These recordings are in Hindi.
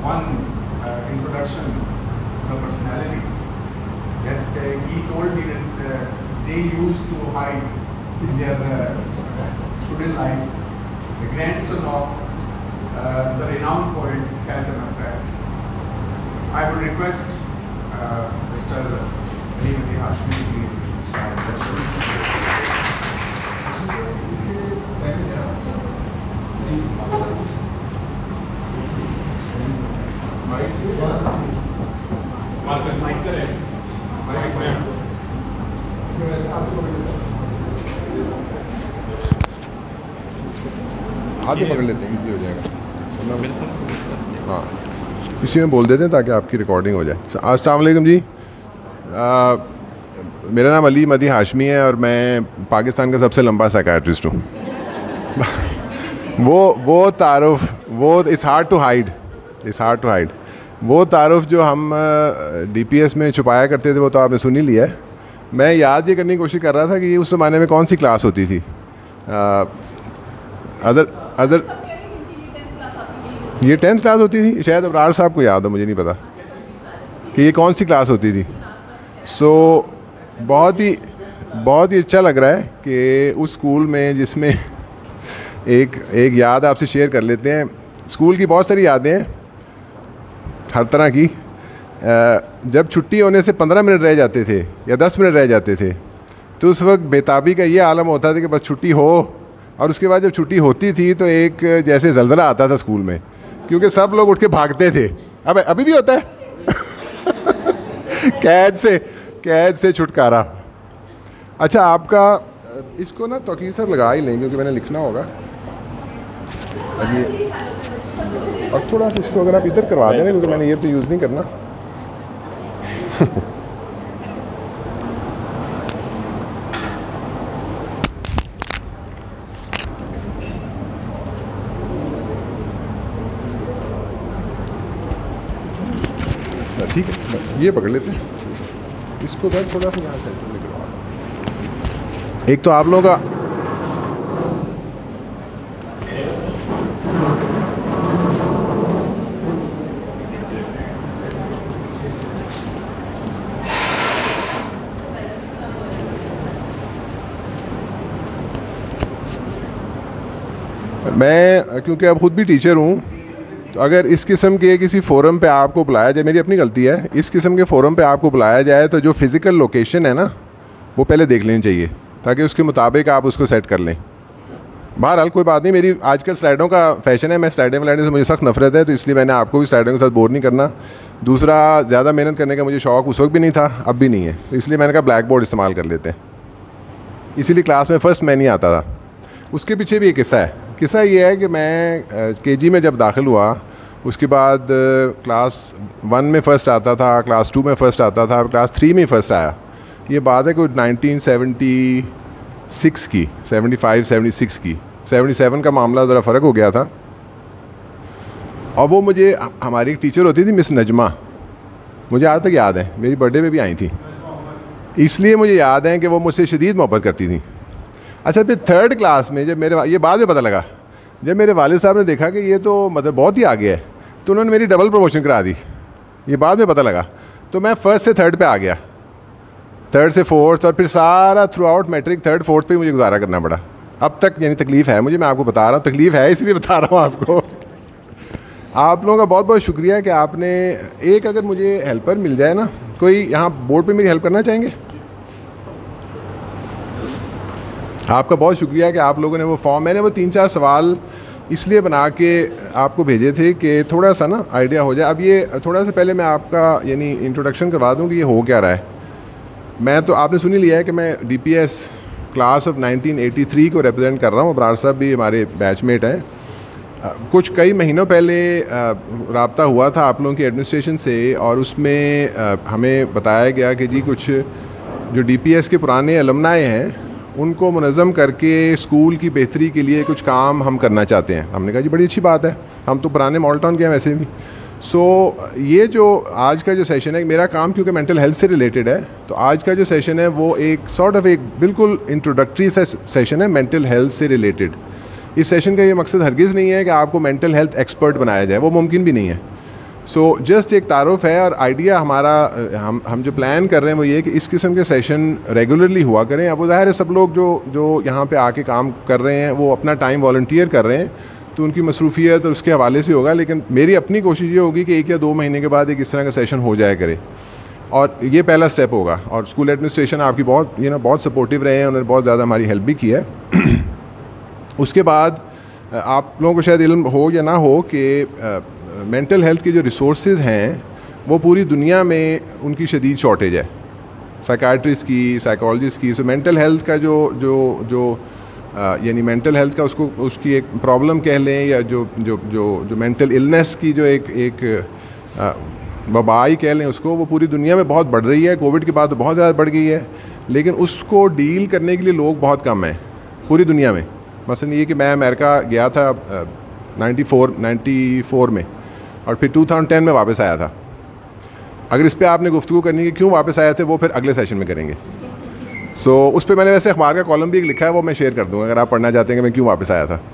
one introduction to personality that he told me that they used to hide in their student life the grandson of the renowned poet Faiz Ahmad Faiz. I would request Mr. Ali Hashmi please start the session. आगे पकड़ लेते हैं, इजी हो जाएगा। हाँ, इसी में बोल देते हैं ताकि आपकी रिकॉर्डिंग हो जाए। अस्सलाम वालेकुम जी, मेरा नाम अली मदी हाशमी है और मैं पाकिस्तान का सबसे लंबा साइकियाट्रिस्ट हूँ। वो तारुफ, वो इट्स हार्ड टू हाइड, वो तारुफ जो हम DPS में छुपाया करते थे वो तो आपने सुन ही लिया है। मैं याद ये करने की कोशिश कर रहा था कि उस ज़माने में कौन सी क्लास होती थी। अदर ये 10th क्लास होती थी शायद, अबरार साहब को याद हो, मुझे नहीं पता कि ये कौन सी क्लास होती थी। सो बहुत ही अच्छा लग रहा है कि उस स्कूल में जिसमें एक याद आपसे शेयर कर लेते हैं। स्कूल की बहुत सारी यादें हैं हर तरह की। जब छुट्टी होने से 15 मिनट रह जाते थे या 10 मिनट रह जाते थे तो उस वक्त बेताबी का ये आलम होता था कि बस छुट्टी हो, और उसके बाद जब छुट्टी होती थी तो एक जैसे ज़लज़ला आता था स्कूल में, क्योंकि सब लोग उठ के भागते थे। अब अभी भी होता है कैद से छुटकारा। अच्छा, आपका इसको ना तौकीर सर लगा ही लें क्योंकि मैंने लिखना होगा अभी। और थोड़ा सा इसको अगर आप इधर करवा देना क्योंकि मैंने ये तो यूज़ नहीं करना। ठीक है, ये पकड़ लेते हैं इसको, थोड़ा सा यहाँ से निकलवा। एक तो आप लोगों का मैं क्योंकि अब ख़ुद भी टीचर हूँ, तो अगर इस किस्म के किसी फ़ोरम पे आपको बुलाया जाए, मेरी अपनी गलती है, इस किस्म के फ़ोरम पे आपको बुलाया जाए तो जो फ़िज़िकल लोकेशन है ना वो पहले देख लेनी चाहिए ताकि उसके मुताबिक आप उसको सेट कर लें। बहरहाल कोई बात नहीं, मेरी आजकल स्लाइडों का फ़ैशन है, मैं स्लाइडें वलाइडे से मुझे सख्त नफरत है, तो इसलिए मैंने आपको भी स्लाइडों के साथ बोर नहीं करना। दूसरा, ज़्यादा मेहनत करने का मुझे शौक़ उस वक्त भी नहीं था, अब भी नहीं है, तो इसलिए मैंने कहा ब्लैक बोर्ड इस्तेमाल कर लेते हैं। इसीलिए क्लास में फ़र्स्ट मैं नहीं आता था। उसके पीछे भी एक किस्सा है। किस्सा ये है कि मैं KG में जब दाखिल हुआ उसके बाद क्लास 1 में फ़र्स्ट आता था, क्लास 2 में फ़र्स्ट आता था, क्लास 3 में फ़र्स्ट आया। ये बात है कोई 1976 की, 75-76 की। 77 का मामला ज़रा फ़र्क हो गया था। और वो मुझे, हमारी एक टीचर होती थी मिस नजमा, मुझे आज तक याद है, मेरी बर्थडे पे भी आई थी, इसलिए मुझे याद है कि वो मुझसे शदीद मोहब्बत करती थी। अच्छा, फिर 3rd क्लास में जब ये बाद में पता लगा, जब मेरे वालिद साहब ने देखा कि ये तो मतलब बहुत ही आगे है, तो उन्होंने मेरी डबल प्रमोशन करा दी। ये बाद में पता लगा, तो मैं 1st से 3rd पे आ गया, 3rd से 4th, और फिर सारा through out matric 3rd 4th पे मुझे गुजारा करना पड़ा। अब तक यानी तकलीफ़ है मुझे, मैं आपको बता रहा हूँ, तकलीफ़ है इसलिए बता रहा हूँ आपको। आप लोगों का बहुत बहुत शुक्रिया कि आपने एक, अगर मुझे हेल्पर मिल जाए ना, कोई यहाँ बोर्ड पे मेरी हेल्प करना चाहेंगे? आपका बहुत शुक्रिया कि आप लोगों ने वो फॉर्म, मैंने वो 3-4 सवाल इसलिए बना के आपको भेजे थे कि थोड़ा सा ना आइडिया हो जाए। अब ये थोड़ा सा पहले मैं आपका यानी इंट्रोडक्शन करवा दूँ कि ये हो क्या रहा है। मैं तो आपने सुन ही लिया है कि मैं DPS क्लास ऑफ 1983 को रिप्रेजेंट कर रहा हूँ। अबरार साहब भी हमारे बैचमेट हैं। कुछ कई महीनों पहले रब्ता हुआ था आप लोगों की एडमिनिस्ट्रेशन से, और उसमें हमें बताया गया कि जी कुछ जो DPS के पुराने अलमनाए हैं उनको मुनज़्ज़म करके स्कूल की बेहतरी के लिए कुछ काम हम करना चाहते हैं। हमने कहा जी बड़ी अच्छी बात है, हम तो पुराने मॉडल टाउन के हैं वैसे भी। ये जो आज का जो सेशन है, मेरा काम क्योंकि मेंटल हेल्थ से रिलेटेड है, तो आज का जो सेशन है वो एक सॉर्ट ऑफ एक बिल्कुल इंट्रोडक्टरी सेशन है मेंटल हेल्थ से रिलेटेड। इस सेशन का ये मकसद हरगिज़ नहीं है कि आपको मेंटल हेल्थ एक्सपर्ट बनाया जाए, वो मुमकिन भी नहीं है। सो जस्ट एक तारुफ है, और आइडिया हमारा हम जो प्लान कर रहे हैं वो ये है कि इस किस्म के सेशन रेगुलरली हुआ करें। अब वो ज़ाहिर है सब लोग जो यहाँ पे आके काम कर रहे हैं वो अपना टाइम वॉलंटियर कर रहे हैं, तो उनकी मसरूफियत और उसके हवाले से होगा, लेकिन मेरी अपनी कोशिश ये होगी कि 1 या 2 महीने के बाद एक इस तरह का सेशन हो जाया करे, और ये पहला स्टेप होगा। और स्कूल एडमिनिस्ट्रेशन आपकी बहुत बहुत सपोर्टिव रहे हैं, उन्होंने बहुत ज़्यादा हमारी हेल्प भी की है। उसके बाद आप लोगों को शायद इल्म हो या ना हो कि मेंटल हेल्थ के जो रिसोर्सेज हैं वो पूरी दुनिया में उनकी शदीद शॉर्टेज है, साइकाट्रिस्ट की, साइकोलॉजिस्ट की। सो मेंटल हेल्थ का जो यानी मेंटल हेल्थ का उसकी एक प्रॉब्लम कह लें, या जो मेंटल इलनेस की जो एक वबाई कह लें उसको, वो पूरी दुनिया में बहुत बढ़ रही है। कोविड के बाद तो बहुत ज़्यादा बढ़ गई है, लेकिन उसको डील करने के लिए लोग बहुत कम हैं पूरी दुनिया में। मसलन ये कि मैं अमेरिका गया था 94 में, और फिर 2010 में वापस आया था। अगर इस पे आपने गुफ्तगू करनी है क्यों वापस आए थे, वो फिर अगले सेशन में करेंगे। सो उस पर मैंने वैसे अखबार का कॉलम भी एक लिखा है, वो मैं शेयर कर दूँगा अगर आप पढ़ना चाहते हैं कि मैं क्यों वापस आया था।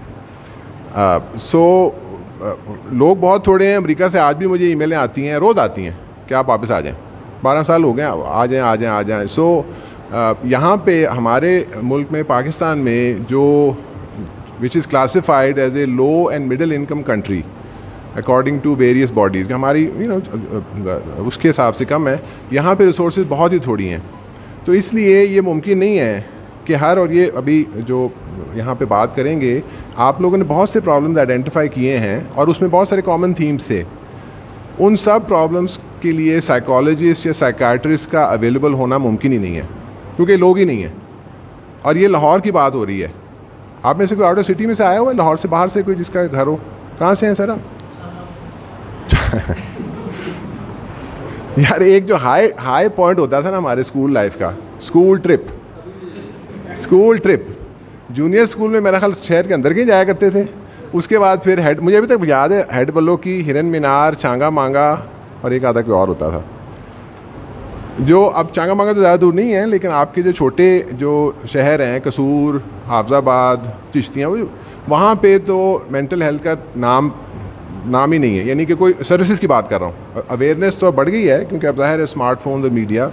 लोग बहुत थोड़े हैं। अमेरिका से आज भी मुझे ईमेलें आती हैं, रोज़ आती हैं कि आप वापस आ जाएं, 12 साल हो गए, आ जाएं। सो यहाँ पे हमारे मुल्क में, पाकिस्तान में, जो which is classified as a low and middle income country according to various bodies, हमारी उसके हिसाब से कम है। यहाँ पे रिसोर्सेज बहुत ही थोड़ी हैं, तो इसलिए ये मुमकिन नहीं है कि और ये अभी जो यहाँ पे बात करेंगे, आप लोगों ने बहुत से प्रॉब्लम्स आइडेंटिफाई किए हैं और उसमें बहुत सारे कॉमन थीम्स थे। उन सब प्रॉब्लम्स के लिए साइकोलॉजिस्ट या साइकाट्रिस्ट का अवेलेबल होना मुमकिन ही नहीं है, क्योंकि लोग ही नहीं हैं। और ये लाहौर की बात हो रही है। आप में से कोई आउट ऑफ सिटी में से आया हुआ है, लाहौर से बाहर से कोई जिसका घर हो? कहाँ से हैं सर आप? यार एक जो हाई पॉइंट होता था ना हमारे स्कूल लाइफ का, स्कूल ट्रिप जूनियर स्कूल में मेरा ख्याल शहर के अंदर के जाया करते थे। उसके बाद फिर मुझे अभी तक याद है, हेड बल्लो की, हिरन मीनार, चांगा मांगा, और एक आधा कोई और होता था। जो अब चांगा मांगा तो ज़्यादा दूर नहीं है, लेकिन आपके जो छोटे जो शहर हैं, कसूर, हाफजाबाद, चिश्तियाँ, वहाँ पे तो मेंटल हेल्थ का नाम ही नहीं है। यानी कि कोई सर्विसेज की बात कर रहा हूँ। अवेयरनेस तो बढ़ गई है, क्योंकि अब ज़ाहिर है स्मार्टफोन और मीडिया।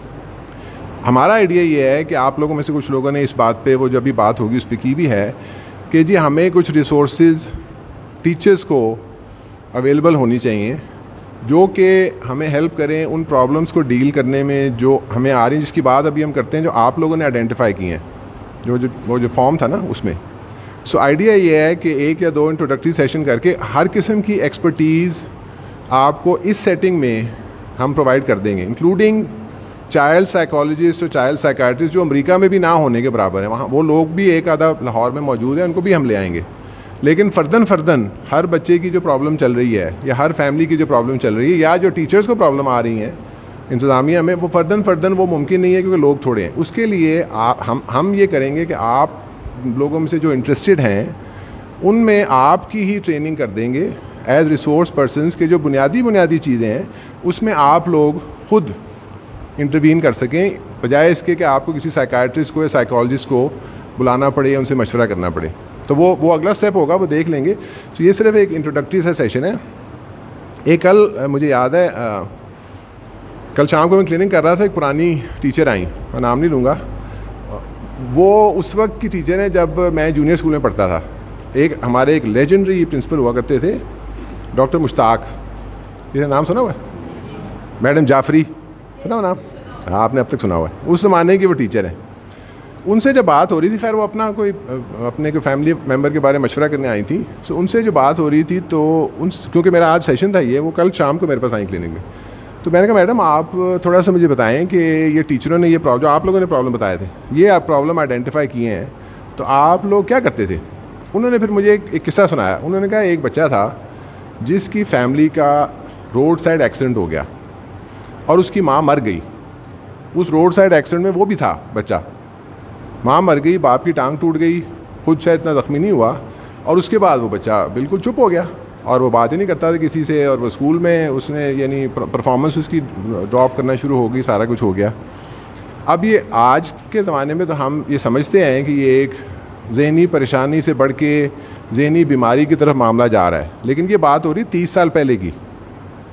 हमारा आइडिया ये है कि आप लोगों में से कुछ लोगों ने इस बात पे, वो जब भी बात होगी उस पर की भी है, कि जी हमें कुछ रिसोर्सेज टीचर्स को अवेलेबल होनी चाहिए, जो कि हमें हेल्प करें उन प्रॉब्लम्स को डील करने में जो हमें आ रही हैं, जिसकी बात अभी हम करते हैं, जो आप लोगों ने आइडेंटिफाई किए हैं, वो जो फॉर्म था ना उसमें। सो आइडिया ये है कि 1 या 2 इंट्रोडक्टरी सेशन करके हर किस्म की एक्सपर्टीज़ आपको इस सेटिंग में हम प्रोवाइड कर देंगे, इंक्लूडिंग चाइल्ड साइकोलॉजिस्ट और चाइल्ड साइकाट्रिस्ट, जो अमेरिका में भी ना होने के बराबर है। वहाँ वो लोग भी एक आधा लाहौर में मौजूद है, उनको भी हम ले आएंगे। लेकिन फ़र्दन हर बच्चे की जो प्रॉब्लम चल रही है, या हर फैमिली की जो प्रॉब्लम चल रही है, या जो टीचर्स को प्रॉब्लम आ रही हैं इंतज़ामिया में, वो फ़र्दन वो मुमकिन नहीं है, क्योंकि लोग थोड़े हैं। उसके लिए हम ये करेंगे कि आप लोगों में से जो इंटरेस्टेड हैं उनमें आपकी ही ट्रेनिंग कर देंगे एज रिसोर्स पर्सनस के जो बुनियादी चीज़ें हैं उसमें आप लोग खुद इंटरवीन कर सकें, बजाय इसके कि आपको किसी साइकाट्रिस्ट को या साइकोलॉजिस्ट को बुलाना पड़े या उनसे मशवरा करना पड़े। तो वो अगला स्टेप होगा, वो देख लेंगे। तो ये सिर्फ एक इंट्रोडक्टरी सा सेशन है। एक कल मुझे याद है, कल शाम को मैं क्लिनिक कर रहा था, एक पुरानी टीचर आई, मैं नाम नहीं लूँगा। वो उस वक्त की टीचर है जब मैं जूनियर स्कूल में पढ़ता था। हमारे एक लेजेंडरी प्रिंसिपल हुआ करते थे, डॉक्टर मुश्ताक, ये नाम सुना हुआ है? मैडम जाफरी, सुना हुआ नाम? हाँ, आपने अब तक सुना हुआ है। उस ज़माने की वो टीचर है। उनसे जब बात हो रही थी, खैर वो अपने कोई फैमिली मेम्बर के बारे में मशवरा करने आई थी। सो उनसे जो बात हो रही थी, तो क्योंकि मेरा आज सेशन था ये, वो कल शाम को मेरे पास आई क्लिनिक में। तो मैंने कहा मैडम आप थोड़ा सा मुझे बताएं कि ये टीचरों ने ये प्रॉब्लम, जो आप लोगों ने प्रॉब्लम बताए थे, ये आप प्रॉब्लम आइडेंटिफाई किए हैं, तो आप लोग क्या करते थे? उन्होंने फिर मुझे एक किस्सा सुनाया। उन्होंने कहा एक बच्चा था जिसकी फैमिली का रोड साइड एक्सीडेंट हो गया और उसकी माँ मर गई। उस रोड साइड एक्सीडेंट में वो भी था बच्चा, माँ मर गई, बाप की टांग टूट गई, खुद शायद इतना ज़ख्मी नहीं हुआ, और उसके बाद वो बच्चा बिल्कुल चुप हो गया और वो बात ही नहीं करता था किसी से। और वो स्कूल में उसने यानी परफॉर्मेंस उसकी ड्रॉप करना शुरू हो गई, सारा कुछ हो गया। अब ये आज के ज़माने में तो हम ये समझते हैं कि ये एक ज़हनी परेशानी से बढ़ के ज़हनी बीमारी की तरफ मामला जा रहा है, लेकिन ये बात हो रही 30 साल पहले की।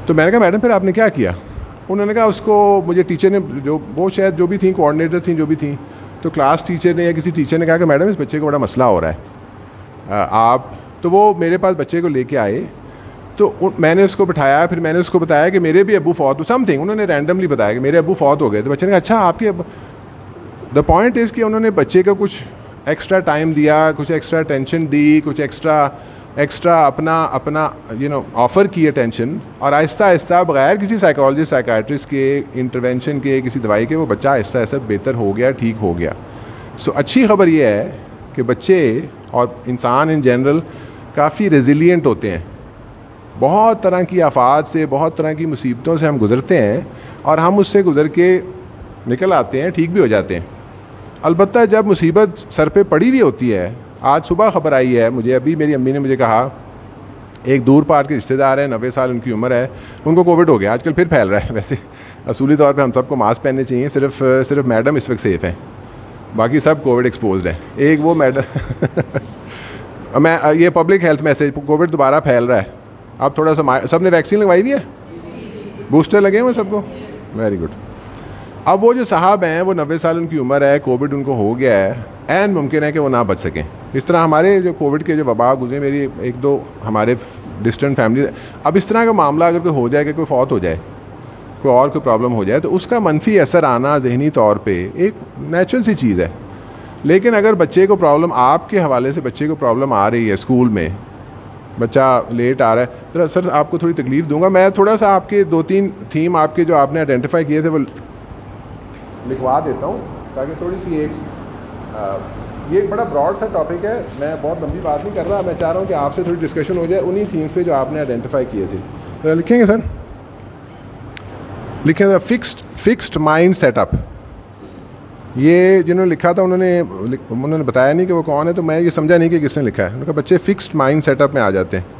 तो मैंने कहा मैडम फिर आपने क्या किया? उन्होंने कहा उसको मुझे टीचर ने, जो वो शायद जो भी थी कोऑर्डिनेटर थी जो भी थी, तो क्लास टीचर ने या किसी टीचर ने कहा कि मैडम इस बच्चे को बड़ा मसला हो रहा है आप, तो वो मेरे पास बच्चे को लेके आए, तो मैंने उसको बिठाया, फिर मैंने उसको बताया कि मेरे भी अब्बू फौत, समथिंग उन्होंने रैंडमली बताया कि मेरे अब्बू फौत हो गए। तो बच्चे ने कहा अच्छा आपके अब, द पॉइंट इज़ कि उन्होंने बच्चे को कुछ एक्स्ट्रा टाइम दिया, कुछ एक्स्ट्रा टेंशन दी, कुछ एक्स्ट्रा अपना ऑफ़र की अटेंशन, और आहिस्ता आहिस्ता बग़ैर किसी साइकोलॉजिस्ट साइकाट्रिस्ट के इंटरवेंशन के, किसी दवाई के, वो बच्चा आहिस्ता आहिस्ता बेहतर हो गया, ठीक हो गया। सो अच्छी ख़बर ये है कि बच्चे और इंसान इन जनरल काफ़ी रेजिलिएंट होते हैं। बहुत तरह की आफात से, बहुत तरह की मुसीबतों से हम गुज़रते हैं और हम उससे गुज़र के निकल आते हैं, ठीक भी हो जाते हैं। अलबत्ता जब मुसीबत सर पे पड़ी हुई होती है, आज सुबह ख़बर आई है मुझे, अभी मेरी अम्मी ने मुझे कहा एक दूर पार के रिश्तेदार हैं, 90 साल उनकी उम्र है, उनको कोविड हो गया, आजकल फिर फैल रहा है। वैसे असूली तौर पे हम सबको मास्क पहनने चाहिए, सिर्फ मैडम इस वक्त सेफ़ हैं, बाकी सब कोविड एक्सपोज्ड है। एक वो मैडम मैं ये पब्लिक हेल्थ मैसेज, कोविड दोबारा फैल रहा है। अब थोड़ा सा सब ने वैक्सीन लगवाई हुई है, बूस्टर लगे हुए सबको, वेरी गुड। अब वो जो साहब हैं, वो 90 साल उनकी उम्र है, कोविड उनको हो गया है, ऐन मुमकिन है कि वो ना बच सकें। इस तरह हमारे जो कोविड के जो वबा गुजरे, मेरी एक दो हमारे डिस्टेंट फैमिली, अब इस तरह का मामला अगर कोई हो जाए कि कोई फौत हो जाए, कोई प्रॉब्लम हो जाए, तो उसका मनफी असर आना ज़हनी तौर पे एक नेचुरल सी चीज़ है। लेकिन अगर बच्चे को प्रॉब्लम, आपके हवाले से बच्चे को प्रॉब्लम आ रही है, स्कूल में बच्चा लेट आ रहा है, तो सर आपको थोड़ी तकलीफ़ दूंगा, मैं थोड़ा सा आपके 2-3 थीम आपके जो आपने आइडेंटिफाई किए थे वो लिखवा देता हूँ, ताकि थोड़ी सी ये एक बड़ा ब्रॉड सा टॉपिक है, मैं बहुत लंबी बात नहीं कर रहा, मैं चाह रहा हूँ कि आपसे थोड़ी डिस्कशन हो जाए उन्हीं थीम्स पे जो आपने आइडेंटिफाई किए थे। तो लिखेंगे सर, लिखें ज़रा, फिक्स्ड माइंड सेटअप। ये जिन्होंने लिखा था उन्होंने बताया नहीं कि वो कौन है, तो मैं ये समझा नहीं कि किसने लिखा है। उन्होंने कहा बच्चे फिक्स्ड माइंड सेटअप में आ जाते हैं।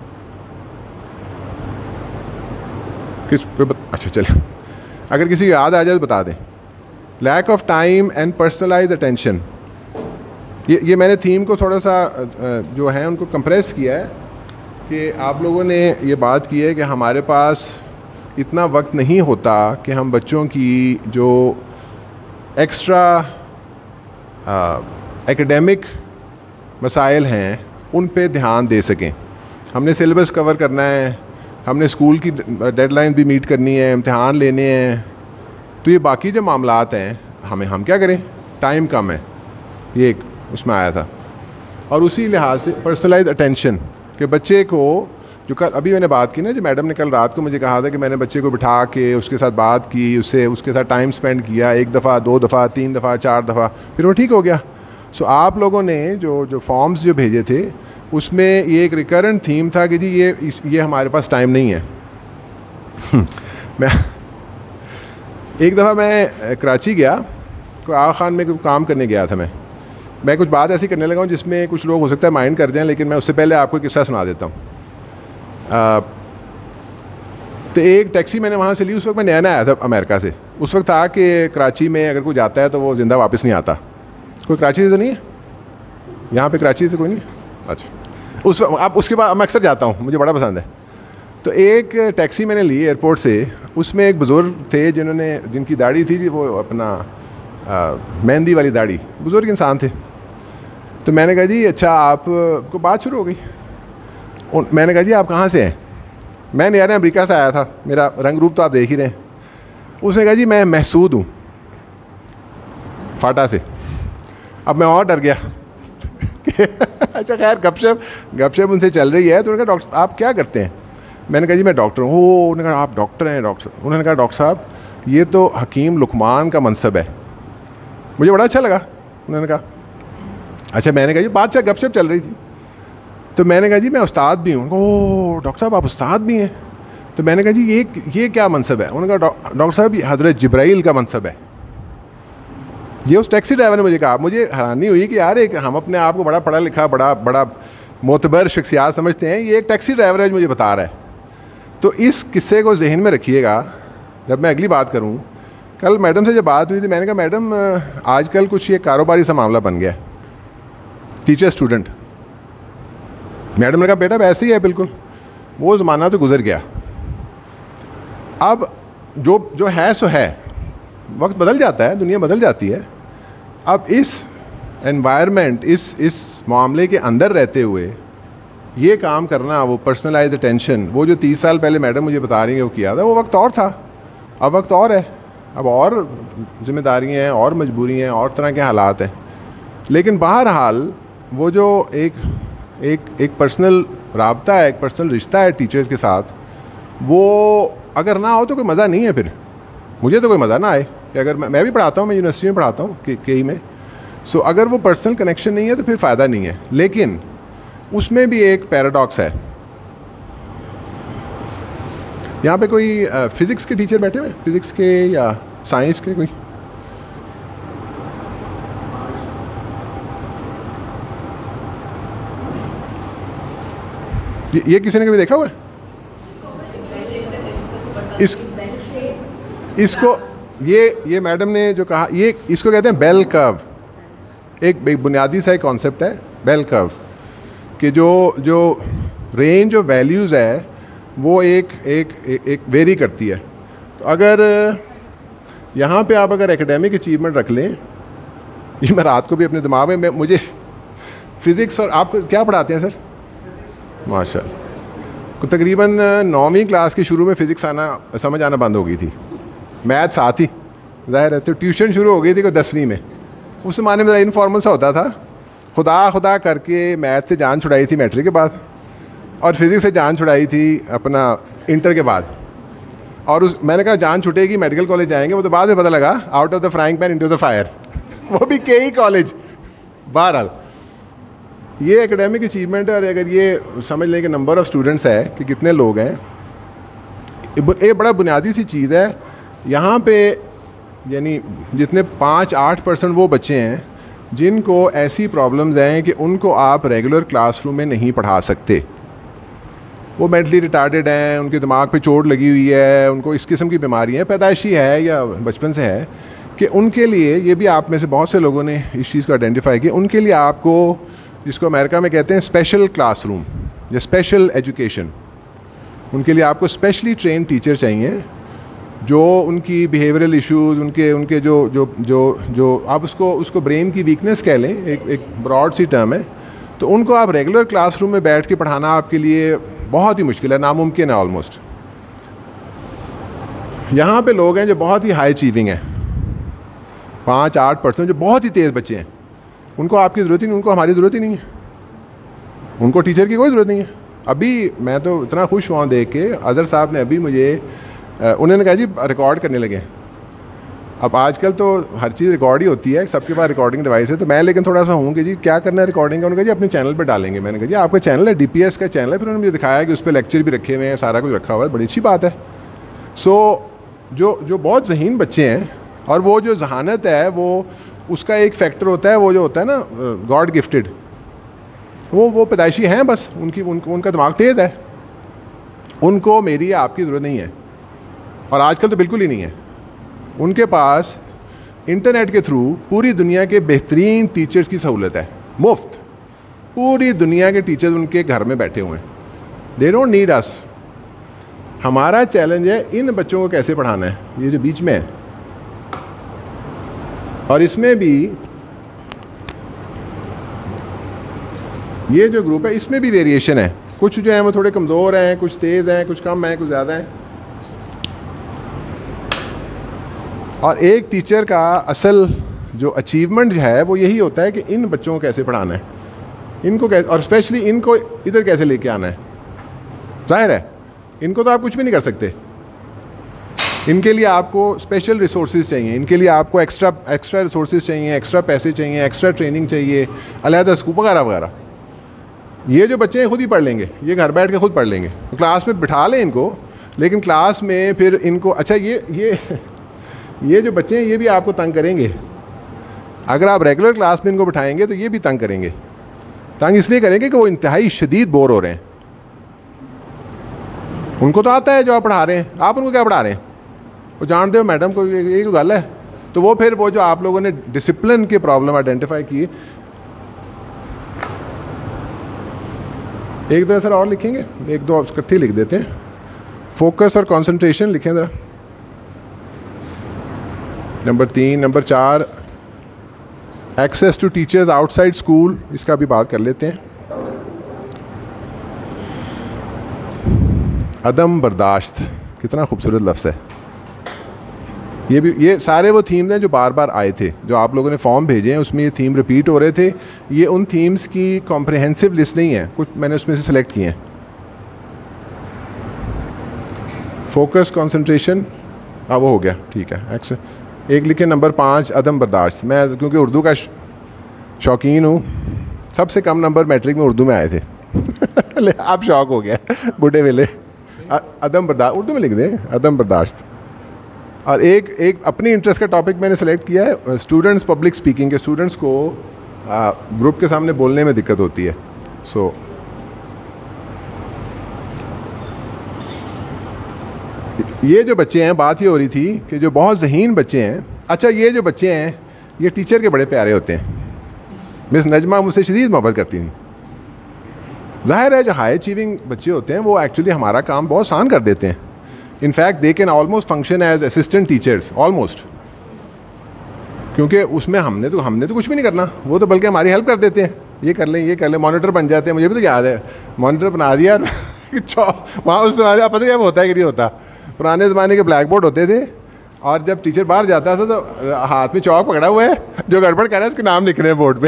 अच्छा चले, अगर किसी को याद आ जाए तो बता दें। Lack of time and personalise attention, ये मैंने थीम को थोड़ा सा जो है उनको कंप्रेस किया है कि आप लोगों ने ये बात की है कि हमारे पास इतना वक्त नहीं होता कि हम बच्चों की जो एक्स्ट्रा एकेडमिक मसाइल हैं उन पे ध्यान दे सकें। हमने सिलेबस कवर करना है, हमने स्कूल की डेडलाइन भी मीट करनी है, इम्तिहान लेने हैं, तो ये बाकी जो मामलात हैं हम क्या करें, टाइम कम है, ये एक उसमें आया था। और उसी लिहाज से पर्सनलाइज अटेंशन कि बच्चे को, जो कल अभी मैंने बात की ना, जो मैडम ने कल रात को मुझे कहा था कि मैंने बच्चे को बिठा के उसके साथ बात की, उसके साथ टाइम स्पेंड किया, 1 दफ़ा 2 दफ़ा 3 दफ़ा 4 दफ़ा, फिर वो ठीक हो गया। सो आप लोगों ने जो फॉर्म्स जो भेजे थे उसमें ये एक रिकरेंट थीम था कि जी ये हमारे पास टाइम नहीं है। मैं एक दफ़ा मैं कराची गया, कोई आगा खान में काम करने गया था, मैं कुछ बात ऐसी करने लगा हूँ जिसमें कुछ लोग हो सकता है माइंड कर जाएं, लेकिन मैं उससे पहले आपको किस्सा सुना देता हूँ। तो एक टैक्सी मैंने वहाँ से ली, उस वक्त मैं नया आया था अमेरिका से। उस वक्त था कि कराची में अगर कोई जाता है तो वो ज़िंदा वापस नहीं आता। कोई कराची से तो नहीं है यहाँ पे? कराची से कोई नहीं? अच्छा, उस वक्त अब उसके बाद मैं अक्सर जाता हूँ, मुझे बड़ा पसंद है। तो एक टैक्सी मैंने ली एयरपोर्ट से, उसमें एक बुज़ुर्ग थे जिनकी दाढ़ी थी जी, वो अपना मेहंदी वाली दाढ़ी, बुज़ुर्ग इंसान थे। तो मैंने कहा जी अच्छा आपको बात शुरू हो गई। मैंने कहा जी आप कहाँ से हैं? मैं यार अमेरिका से आया था, मेरा रंग रूप तो आप देख ही रहे हैं। उसने कहा जी मैं महसूद हूँ फाटा से। अब मैं और डर गया। अच्छा खैर गपशप उनसे चल रही है। तो उन्होंने कहा डॉक्टर आप क्या करते हैं? मैंने कहा जी मैं डॉक्टर हूँ। उन्होंने कहा आप डॉक्टर हैं? डॉक्टर, उन्होंने कहा डॉक्टर साहब ये तो हकीम लुकमान का मनसब है। मुझे बड़ा अच्छा लगा। उन्होंने कहा अच्छा, मैंने कहा जी बात गपशप चल रही थी, तो मैंने कहा जी मैं उस्ताद भी हूँ। ओह डॉक्टर साहब आप उस्ताद भी हैं? तो मैंने कहा जी ये क्या मनसब है? उन्होंने कहा डॉक्टर साहब ये हज़रत जिब्राइल का मनसब है। ये उस टैक्सी ड्राइवर ने मुझे कहा। मुझे हैरानी हुई कि यार एक हम अपने आप को बड़ा पढ़ा लिखा बड़ा मोतबर शख्सियात समझते हैं, ये एक टैक्सी ड्राइवर है जो मुझे बता रहा है। तो इस किस्से को जहन में रखिएगा जब मैं अगली बात करूँ। कल मैडम से जब बात हुई थी, मैंने कहा मैडम आजकल कुछ ये कारोबारी सा मामला बन गया, टीचर स्टूडेंट। मैडम ने कहा बेटा वैसे ही है बिल्कुल, वो ज़माना तो गुजर गया। अब जो है सो है, वक्त बदल जाता है, दुनिया बदल जाती है। अब इस एनवायरनमेंट, इस मामले के अंदर रहते हुए ये काम करना, वो पर्सनलाइज अटेंशन, वो जो 30 साल पहले मैडम मुझे बता रही हैं वो किया था, वो वक्त और था, अब वक्त और है, अब और जिम्मेदारियाँ हैं और मजबूरियाँ हैं और तरह के हालात हैं। लेकिन बहरहाल वो जो एक पर्सनल राब्ता है, एक पर्सनल रिश्ता है टीचर्स के साथ, वो अगर ना हो तो कोई मज़ा नहीं है। फिर मुझे तो कोई मज़ा ना आए कि अगर मैं भी पढ़ाता हूँ, मैं यूनिवर्सिटी में पढ़ाता हूँ के में, सो अगर वो पर्सनल कनेक्शन नहीं है तो फिर फ़ायदा नहीं है। लेकिन उसमें भी एक पैराडॉक्स है। यहाँ पे कोई फ़िज़िक्स के टीचर बैठे हुए, फ़िज़िक्स के या साइंस के कोई? ये किसी ने कभी देखा हुआ है? इसको ये मैडम ने जो कहा, ये इसको कहते हैं बेल कर्व। एक बुनियादी सा कॉन्सेप्ट है बेल कर्व, कि जो रेंज ऑफ वैल्यूज़ है वो एक वेरी करती है। तो अगर यहाँ पे आप अगर एकेडमिक अचीवमेंट रख लें, ये मैं रात को भी अपने दिमाग में मुझे फ़िज़िक्स, और आपको क्या पढ़ाते हैं सर? माशाअल्लाह, तकरीबन 9वीं क्लास के शुरू में फ़िज़िक्स आना समझ आना बंद हो गई थी, मैथ साथ ही ज़ाहिर है। तो ट्यूशन शुरू हो गई थी कोई 10वीं में। उस ज़माने में ज़रा इनफॉर्मल सा होता था, खुदा करके मैथ से जान छुड़ाई थी मैट्रिक के बाद, और फिज़िक्स से जान छुड़ाई थी अपना इंटर के बाद। और मैंने कहा जान छुटेगी, मेडिकल कॉलेज जाएंगे, वो तो बाद में पता लगा out of the frying pan into the fire, वो भी के कॉलेज। बहरहाल ये एकेडमिक अचीवमेंट है, और अगर ये समझ लें कि नंबर ऑफ़ स्टूडेंट्स है कि कितने लोग हैं, ये बड़ा बुनियादी सी चीज़ है। यहाँ पे यानी जितने 5-8% वो बच्चे हैं जिनको ऐसी प्रॉब्लम्स हैं कि उनको आप रेगुलर क्लासरूम में नहीं पढ़ा सकते। वो मेंटली रिटार्डेड हैं, उनके दिमाग पे चोट लगी हुई है, उनको इस किस्म की बीमारी है, पैदाइशी है या बचपन से है, कि उनके लिए, ये भी आप में से बहुत से लोगों ने इस चीज़ को आइडेंटिफाई किया, उनके लिए आपको, जिसको अमेरिका में कहते हैं स्पेशल क्लासरूम या स्पेशल एजुकेशन, उनके लिए आपको स्पेशली ट्रेन टीचर चाहिए, जो उनकी बिहेवियरल इश्यूज़, उनके जो आप उसको ब्रेन की वीकनेस कह लें, एक ब्रॉड सी टर्म है, तो उनको आप रेगुलर क्लासरूम में बैठ के पढ़ाना आपके लिए बहुत ही मुश्किल है, नामुमकिन है ऑलमोस्ट। यहाँ पे लोग हैं जो बहुत ही हाई अचीविंग हैं, 5-8% जो बहुत ही तेज़ बच्चे हैं, उनको आपकी ज़रूरत ही नहीं, उनको हमारी ज़रूरत ही नहीं है, उनको टीचर की कोई ज़रूरत नहीं है। अभी मैं तो इतना खुश हुआ देख के, अज़हर साहब ने अभी मुझे उन्होंने कहा जी रिकॉर्ड करने लगे। अब आजकल तो हर चीज़ रिकॉर्ड ही होती है, सबके पास रिकॉर्डिंग डिवाइस है, तो मैं लेकिन थोड़ा सा हूँ कि जी क्या करना है रिकॉर्डिंग का। उन्होंने कहा जी अपने चैनल पे डालेंगे। मैंने कहा जी आपका चैनल है, DPS का चैनल है। फिर उन्होंने मुझे दिखाया कि उस पर लेक्चर भी रखे हुए हैं, सारा कुछ रखा हुआ है, बड़ी अच्छी बात है। सो जो बहुत ज़हीन बच्चे हैं, और वो जो जहानत है वो उसका एक फैक्टर होता है, वो जो होता है ना गॉड गिफ्टेड, वो पैदाइशी हैं, बस उनका दिमाग तेज़ है, उनको मेरी या आपकी ज़रूरत नहीं है, और आजकल तो बिल्कुल ही नहीं है। उनके पास इंटरनेट के थ्रू पूरी दुनिया के बेहतरीन टीचर्स की सहूलत है, मुफ्त। पूरी दुनिया के टीचर्स उनके घर में बैठे हुए हैं, दे डोंट नीड अस। हमारा चैलेंज है इन बच्चों को कैसे पढ़ाना है, ये जो बीच में है। और इसमें भी ये जो ग्रुप है, इसमें भी वेरिएशन है, कुछ जो हैं वो थोड़े कमज़ोर हैं, कुछ तेज़ हैं, कुछ कम हैं, कुछ ज़्यादा हैं। और एक टीचर का असल जो अचीवमेंट है वो यही होता है कि इन बच्चों को कैसे पढ़ाना है, इनको कैसे, और स्पेशली इनको इधर कैसे लेके आना है। जाहिर है इनको तो आप कुछ भी नहीं कर सकते, इनके लिए आपको स्पेशल रिसोर्सेज चाहिए, इनके लिए आपको एक्स्ट्रा रिसोर्सेज चाहिए, एक्स्ट्रा पैसे चाहिए, एक्स्ट्रा ट्रेनिंग चाहिए, अलहदा स्कूल वगैरह वगैरह। ये जो बच्चे हैं खुद ही पढ़ लेंगे, ये घर बैठ के खुद पढ़ लेंगे। तो क्लास में बिठा लें इनको, लेकिन क्लास में फिर इनको, अच्छा ये जो बच्चे हैं ये भी आपको तंग करेंगे। अगर आप रेगुलर क्लास में इनको बिठाएंगे तो ये भी तंग करेंगे। तंग इसलिए करेंगे कि वो इंतहाई शदीद बोर हो रहे हैं। उनको तो आता है जो आप पढ़ा रहे हैं, आप उनको क्या पढ़ा रहे हैं, वो जानते हो मैडम को, ये कोई गल है। तो वो फिर वो जो आप लोगों ने डिसिप्लिन के प्रॉब्लम आइडेंटिफाई किए, एक तरह सर और लिखेंगे, एक दो इकट्ठी लिख देते हैं। फोकस और कंसंट्रेशन लिखें ज़रा। Number 3। Number 4, access to teachers outside school, इसका भी बात कर लेते हैं। अदम बर्दाश्त, कितना खूबसूरत लफ्ज़ है। ये सारे वो थीम्स हैं जो बार बार आए थे, जो आप लोगों ने फॉर्म भेजे हैं उसमें ये थीम रिपीट हो रहे थे। ये उन थीम्स की कॉम्प्रिहेंसिव लिस्ट नहीं है, कुछ मैंने उसमें से सिलेक्ट किए हैं। फोकस, कंसंट्रेशन, वो हो गया, ठीक है। एक लिखे नंबर 5, अदम बर्दाश्त। मैं क्योंकि उर्दू का शौकीन हूँ, सबसे कम नंबर मैट्रिक में उर्दू में आए थे। आप शौक हो गया बूढ़े वेले। अदम बर्दाश्त उर्दू में लिख दें, अदम बर्दाश्त। और एक अपनी इंटरेस्ट का टॉपिक मैंने सेलेक्ट किया है, स्टूडेंट्स पब्लिक स्पीकिंग के। स्टूडेंट्स को ग्रुप के सामने बोलने में दिक्कत होती है। सो ये जो बच्चे हैं, बात ये हो रही थी कि जो बहुत ज़हीन बच्चे हैं, अच्छा ये जो बच्चे हैं ये टीचर के बड़े प्यारे होते हैं। मिस नजमा मुझसे शदीद मोहब्बत करती थी। ज़ाहिर है जो हाई अचीविंग बच्चे होते हैं वो एक्चुअली हमारा काम बहुत आसान कर देते हैं। In fact they can almost function as assistant teachers, almost, क्योंकि उसमें हमने तो कुछ भी नहीं करना, वो तो बल्कि हमारी हेल्प कर देते हैं। ये कर लें, मॉनिटर बन जाते हैं। मुझे भी तो याद है, मॉनिटर बना दिया वहाँ उस ज़माने पता क्या होता है कि नहीं होता। पुराने ज़माने के ब्लैक बोर्ड होते थे और जब टीचर बाहर जाता था तो हाथ में चौक पकड़ा हुआ है, जो गड़बड़ कर रहा है उसके नाम लिख रहे हैं बोर्ड पे।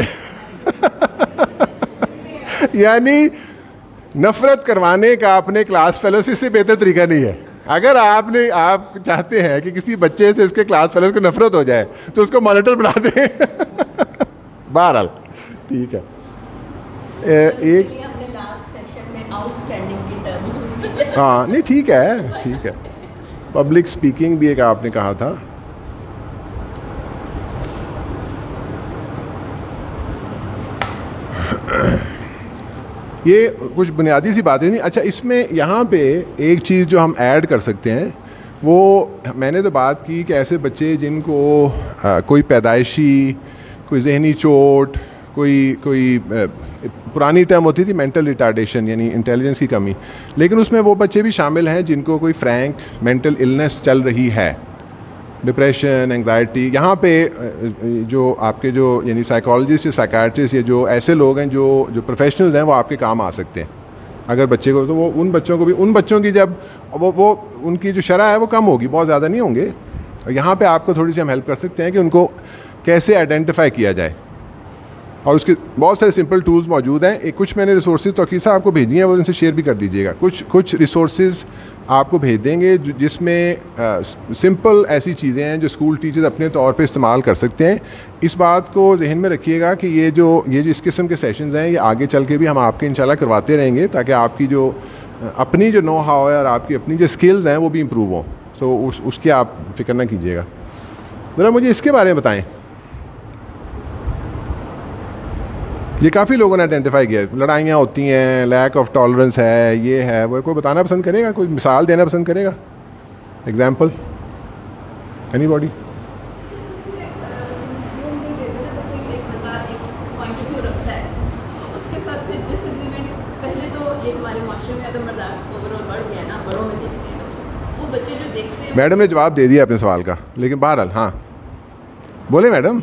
यानी नफ़रत करवाने का अपने क्लास फेलो से इससे बेहतर तरीका नहीं है। अगर आप चाहते हैं कि किसी बच्चे से उसके क्लास फेलो को नफ़रत हो जाए तो उसको मॉनिटर बना दें। बहरहाल ठीक है। एक हाँ नहीं ठीक है। पब्लिक स्पीकिंग भी एक आपने कहा था। ये कुछ बुनियादी सी बातें नहीं। अच्छा इसमें यहाँ पे एक चीज़ जो हम ऐड कर सकते हैं, वो मैंने तो बात की कि ऐसे बच्चे जिनको कोई पैदाइशी, कोई जहनी चोट, कोई पुरानी टर्म होती थी मेंटल रिटार्डेशन यानी इंटेलिजेंस की कमी, लेकिन उसमें वो बच्चे भी शामिल हैं जिनको कोई फ्रैंक मेंटल इलनेस चल रही है, डिप्रेशन, एंग्जाइटी। यहाँ पे जो आपके जो यानी साइकोलॉजिस्ट या साइकाट्रिस्ट या जो ऐसे लोग हैं जो प्रोफेशनल्स हैं वो आपके काम आ सकते हैं। अगर बच्चे को, तो वो उन बच्चों की जब वो उनकी जो शरह है वो कम होगी, बहुत ज़्यादा नहीं होंगे। यहाँ पे आपको थोड़ी सी हम हेल्प कर सकते हैं कि उनको कैसे आइडेंटिफाई किया जाए, और उसके बहुत सारे सिंपल टूल्स मौजूद हैं। कुछ मैंने रिसोर्सेज तौकीर साहब आपको भेजी हैं, वो उनसे शेयर भी कर दीजिएगा। कुछ रिसोर्सेज आपको भेज देंगे जिसमें सिंपल ऐसी चीज़ें हैं जो स्कूल टीचर्स अपने तौर पे इस्तेमाल कर सकते हैं। इस बात को जहन में रखिएगा कि ये जो इस किस्म के सेशंस हैं ये आगे चल के भी हम आपके इंशाल्लाह करवाते रहेंगे, ताकि आपकी जो अपनी जो नो हाउ है और आपकी अपनी जो स्किल्स हैं वो भी इम्प्रूव हों। सो उसकी आप फिक्र ना कीजिएगा। ज़रा मुझे इसके बारे में बताएँ। ये काफ़ी लोगों ने आइडेंटिफाई किया, लड़ाइयाँ होती हैं, लैक ऑफ टॉलरेंस है, ये है वो। कोई बताना पसंद करेगा, कोई मिसाल देना पसंद करेगा? Example anybody? मैडम ने जवाब दे दिया अपने सवाल का, लेकिन बहरहाल हाँ बोले मैडम।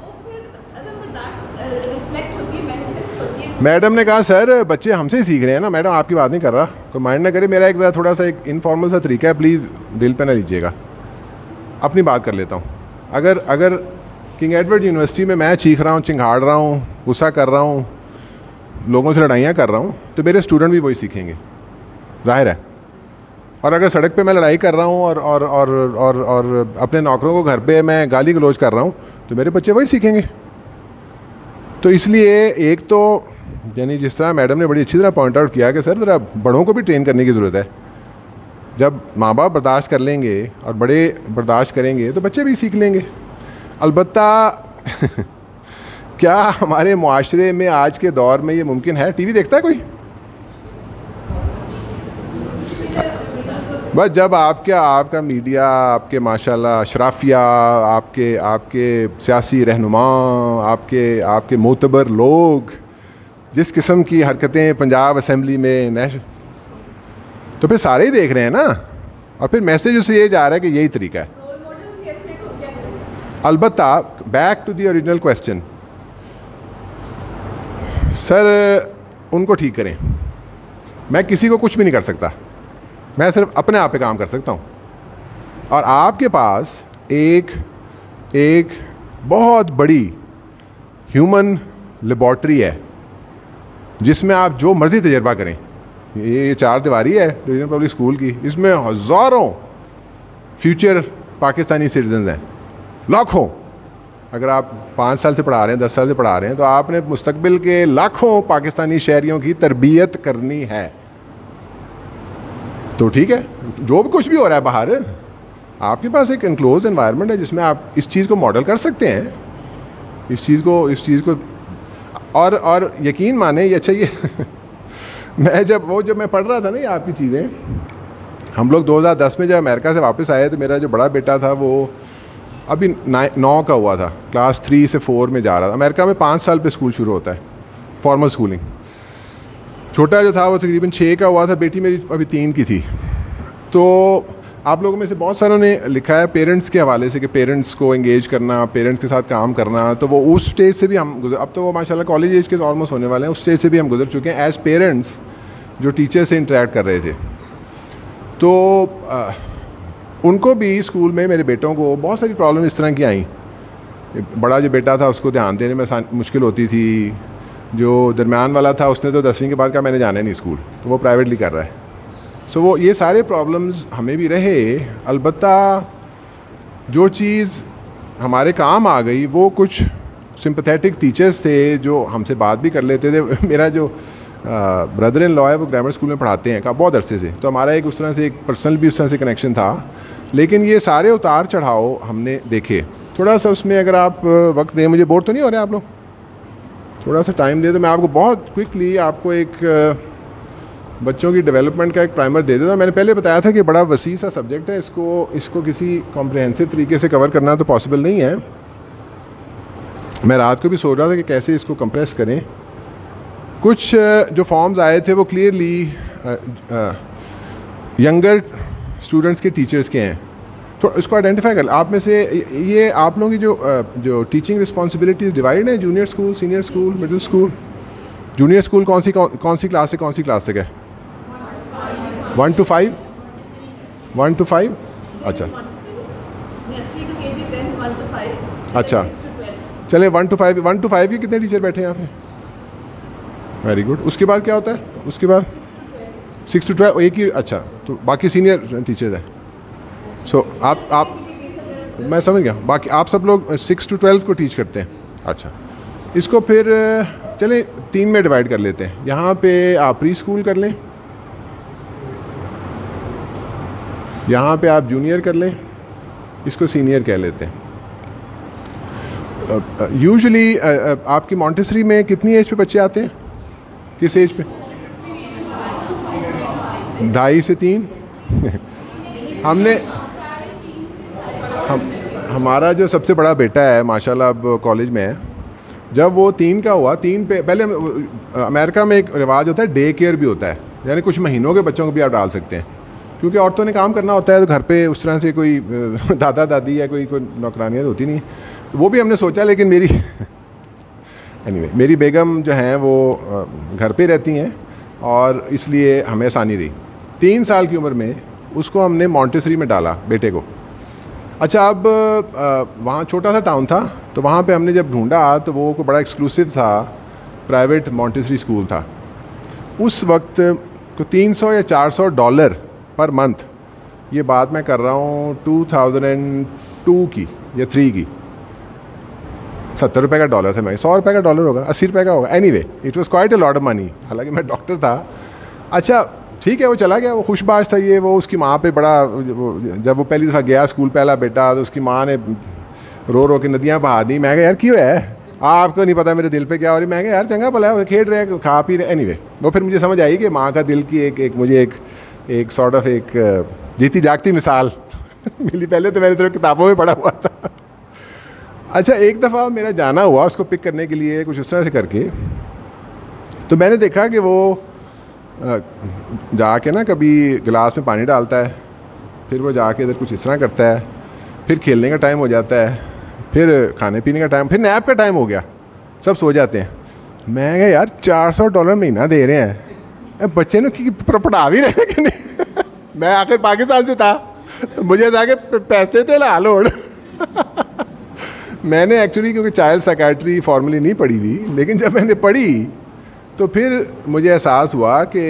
मैडम ने कहा सर बच्चे हमसे ही सीख रहे हैं ना। मैडम आपकी बात नहीं कर रहा, तो माइंड ना करे। मेरा एक थोड़ा सा एक इनफॉर्मल सा तरीका है, प्लीज़ दिल पे ना लीजिएगा। अपनी बात कर लेता हूँ। अगर किंग एडवर्ड यूनिवर्सिटी में मैं चीख रहा हूँ, चिंगाड़ रहा हूँ, गुस्सा कर रहा हूँ, लोगों से लड़ाइयाँ कर रहा हूँ, तो मेरे स्टूडेंट भी वही सीखेंगे, जाहिर है। और अगर सड़क पे मैं लड़ाई कर रहा हूँ और अपने नौकरों को घर पे मैं गाली गलौज कर रहा हूँ, तो मेरे बच्चे वही सीखेंगे। तो इसलिए एक तो यानी जिस तरह मैडम ने बड़ी अच्छी तरह पॉइंट आउट किया कि सर ज़रा बड़ों को भी ट्रेन करने की ज़रूरत है। जब माँ बाप बर्दाश्त कर लेंगे और बड़े बर्दाश्त करेंगे तो बच्चे भी सीख लेंगे। अलबत्ता क्या हमारे मुआशरे में आज के दौर में ये मुमकिन है? टीवी देखता है कोई? बस जब आपका मीडिया, आपके माशाल्लाह अशराफिया, आपके सियासी रहनुमा, आपके मोतबर लोग जिस किस्म की हरकतें पंजाब असम्बली में तो फिर सारे ही देख रहे हैं ना। और फिर मैसेज उसे ये जा रहा है कि यही तरीका है। रोल मॉडल कैसे को क्या करेंगे? अलबत्ता back to the original question, sir उनको ठीक करें। मैं किसी को कुछ भी नहीं कर सकता, मैं सिर्फ अपने आप पे काम कर सकता हूँ। और आपके पास एक बहुत बड़ी ह्यूमन लेबॉर्ट्री है जिसमें आप जो मर्ज़ी तजर्बा करें। ये 4 दीवारी है रीजनल पब्लिक स्कूल की, इसमें हज़ारों फ्यूचर पाकिस्तानी सिटीजन हैं, लाखों। अगर आप 5 साल से पढ़ा रहे हैं, 10 साल से पढ़ा रहे हैं, तो आपने मुस्तकबिल के लाखों पाकिस्तानी शहरियों की तरबियत करनी है। तो ठीक है, जो भी कुछ भी हो रहा है बाहर, आपके पास एक एनक्लोज एनवायरनमेंट है जिसमें आप इस चीज़ को मॉडल कर सकते हैं, इस चीज़ को और यकीन माने ये अच्छा ये जब मैं पढ़ रहा था ना ये आपकी चीज़ें, हम लोग 2010 में जब अमेरिका से वापस आए तो मेरा जो बड़ा बेटा था वो अभी 9 का हुआ था, क्लास 3 से 4 में जा रहा था। अमेरिका में 5 साल पे स्कूल शुरू होता है, फॉर्मल स्कूलिंग। छोटा जो था वो तकरीबन 6 का हुआ था, बेटी मेरी अभी 3 की थी। तो आप लोगों में से बहुत सारों ने लिखा है पेरेंट्स के हवाले से कि पेरेंट्स को एंगेज करना, पेरेंट्स के साथ काम करना। तो वो उस स्टेज से भी हम अब तो वो माशाल्लाह कॉलेज एज के ऑलमोस्ट होने वाले हैं, उस स्टेज से भी हम गुजर चुके हैं एज़ पेरेंट्स जो टीचर से इंटरेक्ट कर रहे थे। तो उनको भी स्कूल में मेरे बेटों को बहुत सारी प्रॉब्लम इस तरह की आई। बड़ा जो बेटा था उसको ध्यान देने में मुश्किल होती थी, जो दरमियान वाला था उसने तो 10वीं के बाद कहा मैंने जाना ही नहीं स्कूल, तो वो प्राइवेटली कर रहा है। सो वो ये सारे प्रॉब्लम्स हमें भी रहे। अलबत्ता जो चीज़ हमारे काम आ गई वो कुछ सिंपैथेटिक टीचर्स थे जो हमसे बात भी कर लेते थे। मेरा जो ब्रदर इन लॉ है वो ग्रामर स्कूल में पढ़ाते हैं का बहुत अरसे से, तो हमारा एक उस तरह से एक पर्सनल भी उस तरह से कनेक्शन था। लेकिन ये सारे उतार चढ़ाव हमने देखे। थोड़ा सा उसमें अगर आप वक्त दें, मुझे बोर तो नहीं हो रहा है आप लोग, थोड़ा सा टाइम दे तो मैं आपको बहुत क्विकली आपको एक बच्चों की डेवलपमेंट का एक प्राइमर दे देता हूँ। मैंने पहले बताया था कि बड़ा वसी सा सब्जेक्ट है, इसको किसी कॉम्प्रिहेंसिव तरीके से कवर करना तो पॉसिबल नहीं है। मैं रात को भी सोच रहा था कि कैसे इसको कंप्रेस करें। कुछ जो फॉर्म्स आए थे वो क्लियरली यंगर स्टूडेंट्स के टीचर्स के हैं, तो इसको आइडेंटिफाई कर। आप में से ये आप लोगों की जो टीचिंग रिस्पॉन्सिबिलिटीज डिवाइड है, junior school, senior school, middle school. Junior school कौन सी क्लास से कौन सी क्लास तक है? 1 to 5? 1 to 5? अच्छा अच्छा, चले 1 to 5। 1 to 5 के कितने टीचर बैठे हैं यहाँ पे? Very good. उसके बाद क्या होता है? उसके बाद 6 to 12 एक ही। अच्छा, तो बाकी सीनियर टीचर्स हैं। सो आप मैं समझ गया, बाकी आप सब लोग 6 to 12 को टीच करते हैं। अच्छा, इसको फिर चलें 3 में डिवाइड कर लेते हैं। यहाँ पे आप प्री स्कूल कर लें, यहाँ पे आप जूनियर कर लें, इसको सीनियर कह लेते हैं। यूजुअली आपकी मॉन्टेसरी में कितनी एज पे बच्चे आते हैं? किस एज पे? 2.5 से 3 हमारा जो सबसे बड़ा बेटा है माशाल्लाह अब कॉलेज में है, जब वो 3 का हुआ, 3 पे पहले अमेरिका में एक रिवाज होता है, डे केयर भी होता है, यानी कुछ महीनों के बच्चों को भी आप डाल सकते हैं, क्योंकि औरतों ने काम करना होता है तो घर पे उस तरह से कोई दादा दादी या कोई नौकरानियाँ तो होती नहीं, तो वो भी हमने सोचा। लेकिन मेरी बेगम जो हैं वो घर पे रहती हैं और इसलिए हमें आसानी रही। 3 साल की उम्र में उसको हमने मॉन्टेसरी में डाला बेटे को। अच्छा, अब वहाँ छोटा सा टाउन था, तो वहाँ पे हमने जब ढूंढा तो वो को बड़ा एक्सक्लूसिव था प्राइवेट मॉन्टेसरी स्कूल था। उस वक्त को $300 या $400 पर मंथ, ये बात मैं कर रहा हूँ 2002 की या 3 की, 70 रुपये का डॉलर था, मैं 100 रुपये का डॉलर होगा, 80 रुपये का होगा। Anyway it was quite a lot of money, हालांकि मैं डॉक्टर था। अच्छा ठीक है, वो चला गया, वो खुशबाश था ये। वो उसकी माँ पे बड़ा, जब वो पहली दफ़ा गया स्कूल पहला बेटा, तो उसकी माँ ने रो रो के नदियाँ बहा दी। मैं कहा यार क्यों है, आपको नहीं पता मेरे दिल पे क्या हो रही। मैं कहा यार चंगा भला है, खेल रहे खा पी रहे। एनीवे वो फिर मुझे समझ आई कि माँ का दिल की एक सॉर्ट ऑफ एक जीती जागती मिसाल मिली। पहले तो मैंने तो किताबों में पढ़ा हुआ था। अच्छा, एक दफ़ा मेरा जाना हुआ उसको पिक करने के लिए कुछ इस तरह से करके, तो मैंने देखा कि वो जाके ना कभी गिलास में पानी डालता है, फिर वो जाके इधर कुछ इस तरह करता है, फिर खेलने का टाइम हो जाता है, फिर खाने पीने का टाइम, फिर नैप का टाइम हो गया, सब सो जाते हैं। मैं कहा यार $400 महीना दे रहे हैं, बच्चे ने पढ़ा भी रहे हैं कि नहीं। मैं आखिर पाकिस्तान से था तो मुझे था कि पैसे थे ला लोड। मैंने एक्चुअली क्योंकि चाइल्ड साइकेट्री फॉर्मली नहीं पढ़ी थी, लेकिन जब मैंने पढ़ी तो फिर मुझे एहसास हुआ कि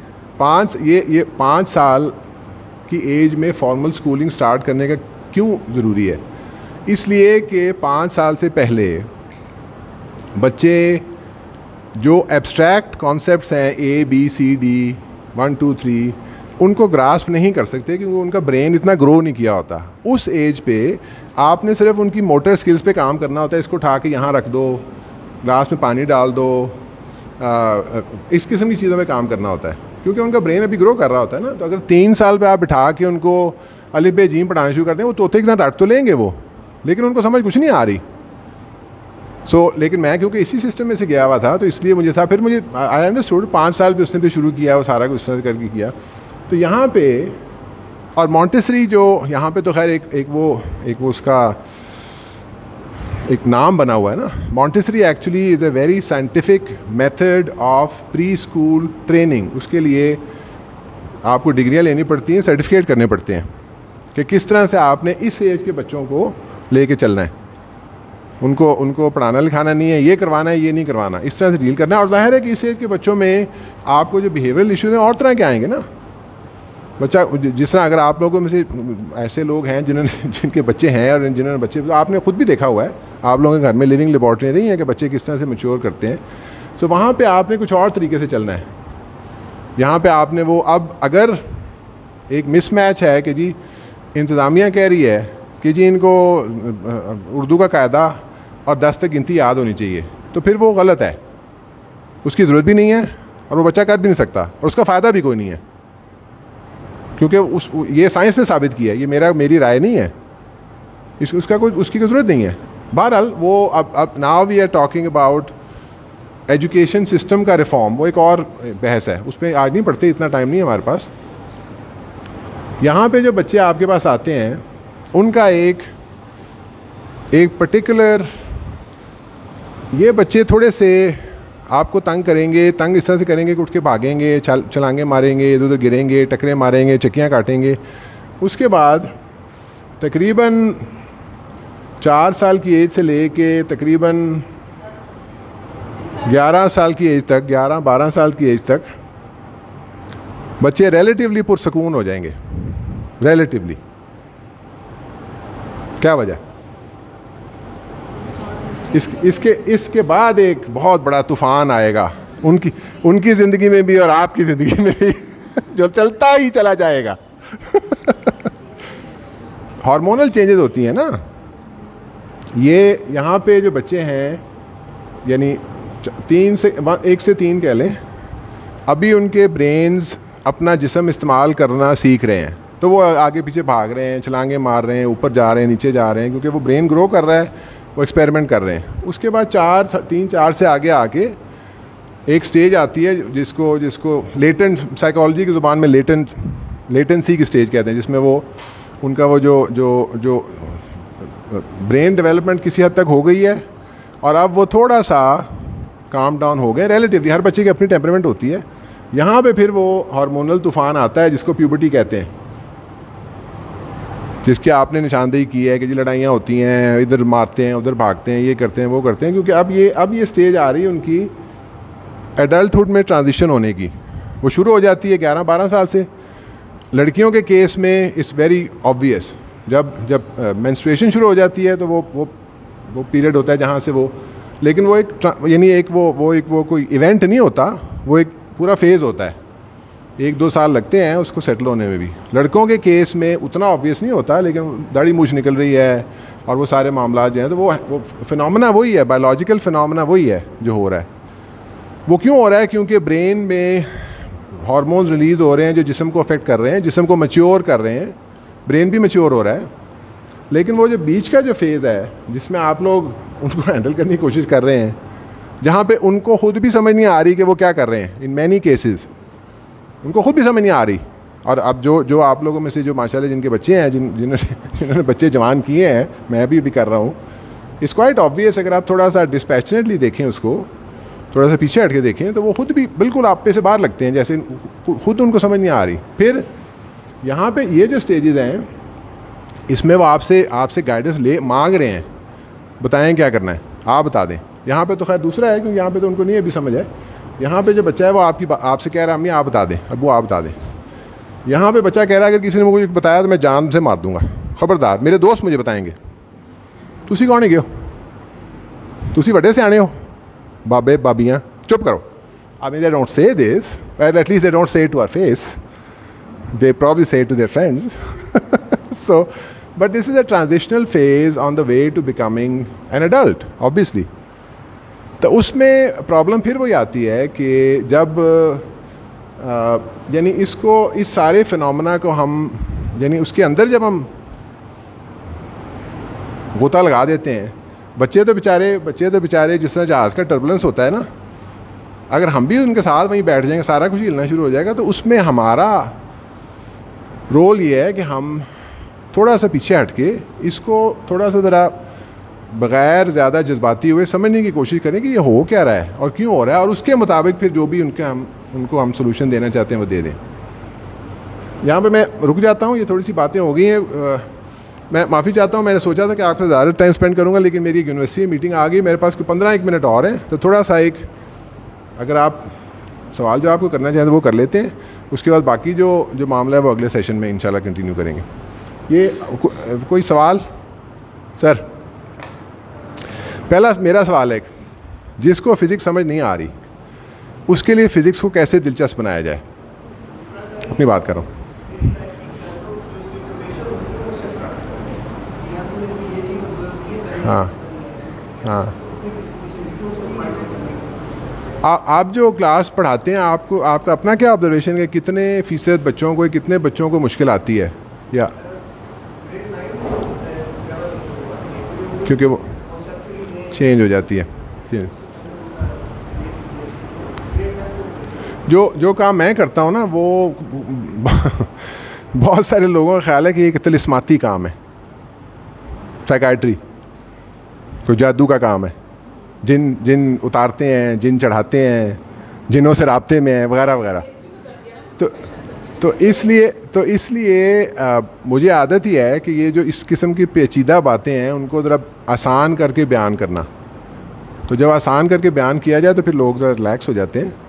5 साल की एज में फॉर्मल स्कूलिंग स्टार्ट करने का क्यों ज़रूरी है। इसलिए कि 5 साल से पहले बच्चे जो एब्स्ट्रैक्ट कॉन्सेप्ट्स हैं ABCD 1 2 3 उनको ग्रास्प नहीं कर सकते क्योंकि उनका ब्रेन इतना ग्रो नहीं किया होता। उस एज पे आपने सिर्फ उनकी मोटर स्किल्स पे काम करना होता है। इसको उठा के यहाँ रख दो, ग्लास में पानी डाल दो, इस किस्म की चीज़ों में काम करना होता है क्योंकि उनका ब्रेन अभी ग्रो कर रहा होता है ना। तो अगर 3 साल पे आप बिठा के उनको अलिफ बे जीम पढ़ाना शुरू करते हैं, वो तोते के साथ रट तो लेंगे वो, लेकिन उनको समझ कुछ नहीं आ रही। लेकिन मैं क्योंकि इसी सिस्टम में से गया हुआ था तो इसलिए मुझे था, फिर मुझे आई अंडरस्टूड 5 साल पे उसने तो शुरू किया, वो सारा कुछ करके किया। तो यहाँ पे और मॉन्टेसरी जो यहाँ पे तो खैर एक वो उसका एक नाम बना हुआ है ना। Montessori actually is a very scientific method of preschool training. उसके लिए आपको डिग्रियाँ लेनी पड़ती हैं, सर्टिफिकेट करने पड़ते हैं कि किस तरह से आपने इस एज के बच्चों को लेके चलना है। उनको पढ़ाना लिखाना नहीं है, ये करवाना है, ये नहीं करवाना, इस तरह से डील करना है। और जाहिर है कि इस एज के बच्चों में आपको जो बिहेवियरल इश्यूज हैं और तरह के आएंगे ना। बच्चा जिस तरह अगर आप लोगों में से ऐसे लोग हैं जिनके बच्चे हैं और जिन्होंने बच्चे, तो आपने खुद भी देखा हुआ है, आप लोगों के घर में लिविंग लेबॉर्ट्री नहीं है कि बच्चे किस तरह से मैच्योर करते हैं। सो वहाँ पे आपने कुछ और तरीके से चलना है। यहाँ पे आपने वो, अब अगर एक मिसमैच है कि जी इंतज़ामिया कह रही है कि जी इनको उर्दू का कायदा और 10 तक गिनती याद होनी चाहिए, तो फिर वो गलत है, उसकी ज़रूरत भी नहीं है और वो बच्चा कर भी नहीं सकता और उसका फ़ायदा भी कोई नहीं है क्योंकि ये साइंस ने साबित किया है, ये मेरी राय नहीं है, उसकी कोई ज़रूरत नहीं है। बहरहाल वो अब now we are talking about education system का रिफॉर्म, वो एक और बहस है, उस पर आज नहीं पढ़ते, इतना टाइम नहीं है हमारे पास। यहाँ पे जो बच्चे आपके पास आते हैं उनका एक पर्टिकुलर, ये बच्चे थोड़े से आपको तंग करेंगे, तंग इस तरह से करेंगे कि उठ के भागेंगे, छलांगे मारेंगे, इधर उधर गिरेंगे, टकरे मारेंगे, चक्कियाँ काटेंगे। उसके बाद तकरीबन 4 साल की एज से लेके तकरीबन 11 साल की एज तक, 11-12 साल की एज तक बच्चे रिलेटिवली पुरसकून हो जाएंगे। रिलेटिवली क्या वजह? इसके बाद एक बहुत बड़ा तूफ़ान आएगा उनकी ज़िंदगी में भी और आपकी ज़िंदगी में भी जो चलता ही चला जाएगा। हार्मोनल चेंजेस होती हैं ना। ये यहाँ पे जो बच्चे हैं, यानी 1 से 3 कह लें, अभी उनके ब्रेन्स अपना जिस्म इस्तेमाल करना सीख रहे हैं, तो वो आगे पीछे भाग रहे हैं, छलांगे मार रहे हैं, ऊपर जा रहे हैं, नीचे जा रहे हैं, क्योंकि वो ब्रेन ग्रो कर रहा है, वो एक्सपेरिमेंट कर रहे हैं। उसके बाद 3-4 से आगे आके एक स्टेज आती है जिसको लेटेंट, साइकोलॉजी की ज़ुबान में लेटेंसी की स्टेज कहते हैं, जिसमें वो उनका वो जो ब्रेन डेवलपमेंट किसी हद तक हो गई है और अब वो थोड़ा सा काम डाउन हो गए रिलेटिवली। हर बच्चे की अपनी टेम्परामेंट होती है। यहाँ पे फिर वो हार्मोनल तूफ़ान आता है जिसको प्यूबर्टी कहते हैं, जिसकी आपने निशानदेही की है कि जी लड़ाइयाँ होती हैं, इधर मारते हैं, उधर भागते हैं, ये करते हैं, वो करते हैं, क्योंकि अब ये स्टेज आ रही है उनकी एडल्टहुड में ट्रांजिशन होने की। वो शुरू हो जाती है 11-12 साल से। लड़कियों के केस में इट्स वेरी ऑब्वियस, जब मेंस्ट्रुएशन शुरू हो जाती है तो वो पीरियड होता है जहाँ से वो, लेकिन वो एक कोई इवेंट नहीं होता, वो एक पूरा फेज़ होता है। 1-2 साल लगते हैं उसको सेटल होने में भी। लड़कों के केस में उतना ऑब्वियस नहीं होता, लेकिन दाढ़ी मूछ निकल रही है और वो सारे मामला जो हैं, तो वो फिनोमेना वही है, बायोलॉजिकल फिनोमेना वही है जो हो रहा है। वो क्यों हो रहा है? क्योंकि ब्रेन में हार्मोन्स रिलीज़ हो रहे हैं जो जिस्म को अफेक्ट कर रहे हैं, जिस्म को मैच्योर कर रहे हैं, ब्रेन भी मैच्योर हो रहा है। लेकिन वो जो बीच का जो फेज़ है जिसमें आप लोग उनको हैंडल करने की कोशिश कर रहे हैं, जहाँ पे उनको खुद भी समझ नहीं आ रही कि वो क्या कर रहे हैं, इन मैनी केसेस उनको खुद भी समझ नहीं आ रही और अब जो आप लोगों में से जो माशाल्लाह जिनके बच्चे हैं, जिन्होंने बच्चे जवान किए हैं, मैं भी कर रहा हूँ, इट्स क्वाइट ऑब्वियस अगर आप थोड़ा सा डिस्पैशनेटली देखें उसको, थोड़ा सा पीछे हट के देखें, तो वो खुद भी बिल्कुल आप पे से बाहर लगते हैं, जैसे खुद उनको समझ नहीं आ रही। फिर यहाँ पे ये जो स्टेजेस हैं, इसमें वो आपसे गाइडेंस मांग रहे हैं, बताएं क्या करना है, आप बता दें। यहाँ पे तो खैर दूसरा है, क्योंकि यहाँ पे तो उनको नहीं अभी समझ है। यहाँ पे जो बच्चा है वो आपसे कह रहा है अम्मी आप बता दें, अब वो आप बता दें। यहाँ पे बच्चा कह रहा है अगर किसी ने मुझे बताया तो मैं जान से मार दूंगा, खबरदार मेरे दोस्त मुझे बताएंगे। तुसी कौन है गए हो, तुसी बड़े सियाने हो, बाबे बाबियाँ चुप करो। I mean, they don't say this, well at least they don't say it to our face, they probably say it to their friends. So, but this is a transitional phase on the way to becoming an adult, obviously. तो उसमें प्रॉब्लम फिर वही आती है कि जब यानी इस सारे फिनोमेना को हम यानी उसके अंदर जब हम गोता लगा देते हैं, बच्चे तो बेचारे जिस तरह जहाज़ का टर्बुलेंस होता है ना, अगर हम भी उनके साथ वहीं बैठ जाएंगे सारा कुछ हिलना शुरू हो जाएगा। तो उसमें हमारा रोल ये है कि हम थोड़ा सा पीछे हट के इसको थोड़ा सा ज़रा बग़ैर ज़्यादा जज्बाती हुए समझने की कोशिश करें कि ये हो क्या रहा है और क्यों हो रहा है, और उसके मुताबिक फिर जो भी उनको हम सोल्यूशन देना चाहते हैं वो दे दें। यहाँ पे मैं रुक जाता हूँ, ये थोड़ी सी बातें हो गई हैं, मैं माफ़ी चाहता हूँ। मैंने सोचा था कि आपसे ज़्यादा टाइम स्पेंड करूँगा, लेकिन मेरी यूनिवर्सिटी मीटिंग आ गई, मेरे पास कोई 15-1 मिनट और है, तो थोड़ा सा अगर आप सवाल जो आपको करना चाहें तो वो कर लेते हैं, उसके बाद बाकी जो मामला है वो अगले सेशन में इंशाल्लाह कंटिन्यू करेंगे। ये कोई सवाल? सर, पहला मेरा सवाल है, जिसको फ़िज़िक्स समझ नहीं आ रही उसके लिए फ़िज़िक्स को कैसे दिलचस्प बनाया जाए? अपनी बात कर रहा हूँ। हाँ हाँ, आप जो क्लास पढ़ाते हैं, आपका अपना क्या ऑब्जर्वेशन है, कितने फ़ीसद बच्चों को, कितने बच्चों को मुश्किल आती है, या क्योंकि वो चेंज हो जाती है? जो काम मैं करता हूँ ना, वो बहुत सारे लोगों का ख्याल है कि एक तिलिस्माती काम है, साइकाइट्री कोई जादू का काम है, जिन उतारते हैं, जिन चढ़ाते हैं, जिनों से राब्ते में है वगैरह वगैरह। तो इसलिए मुझे आदत ही है कि ये जो इस किस्म की पेचीदा बातें हैं उनको ज़रा आसान करके बयान करना। तो जब आसान करके बयान किया जाए तो फिर लोग ज़रा रिलैक्स हो जाते हैं।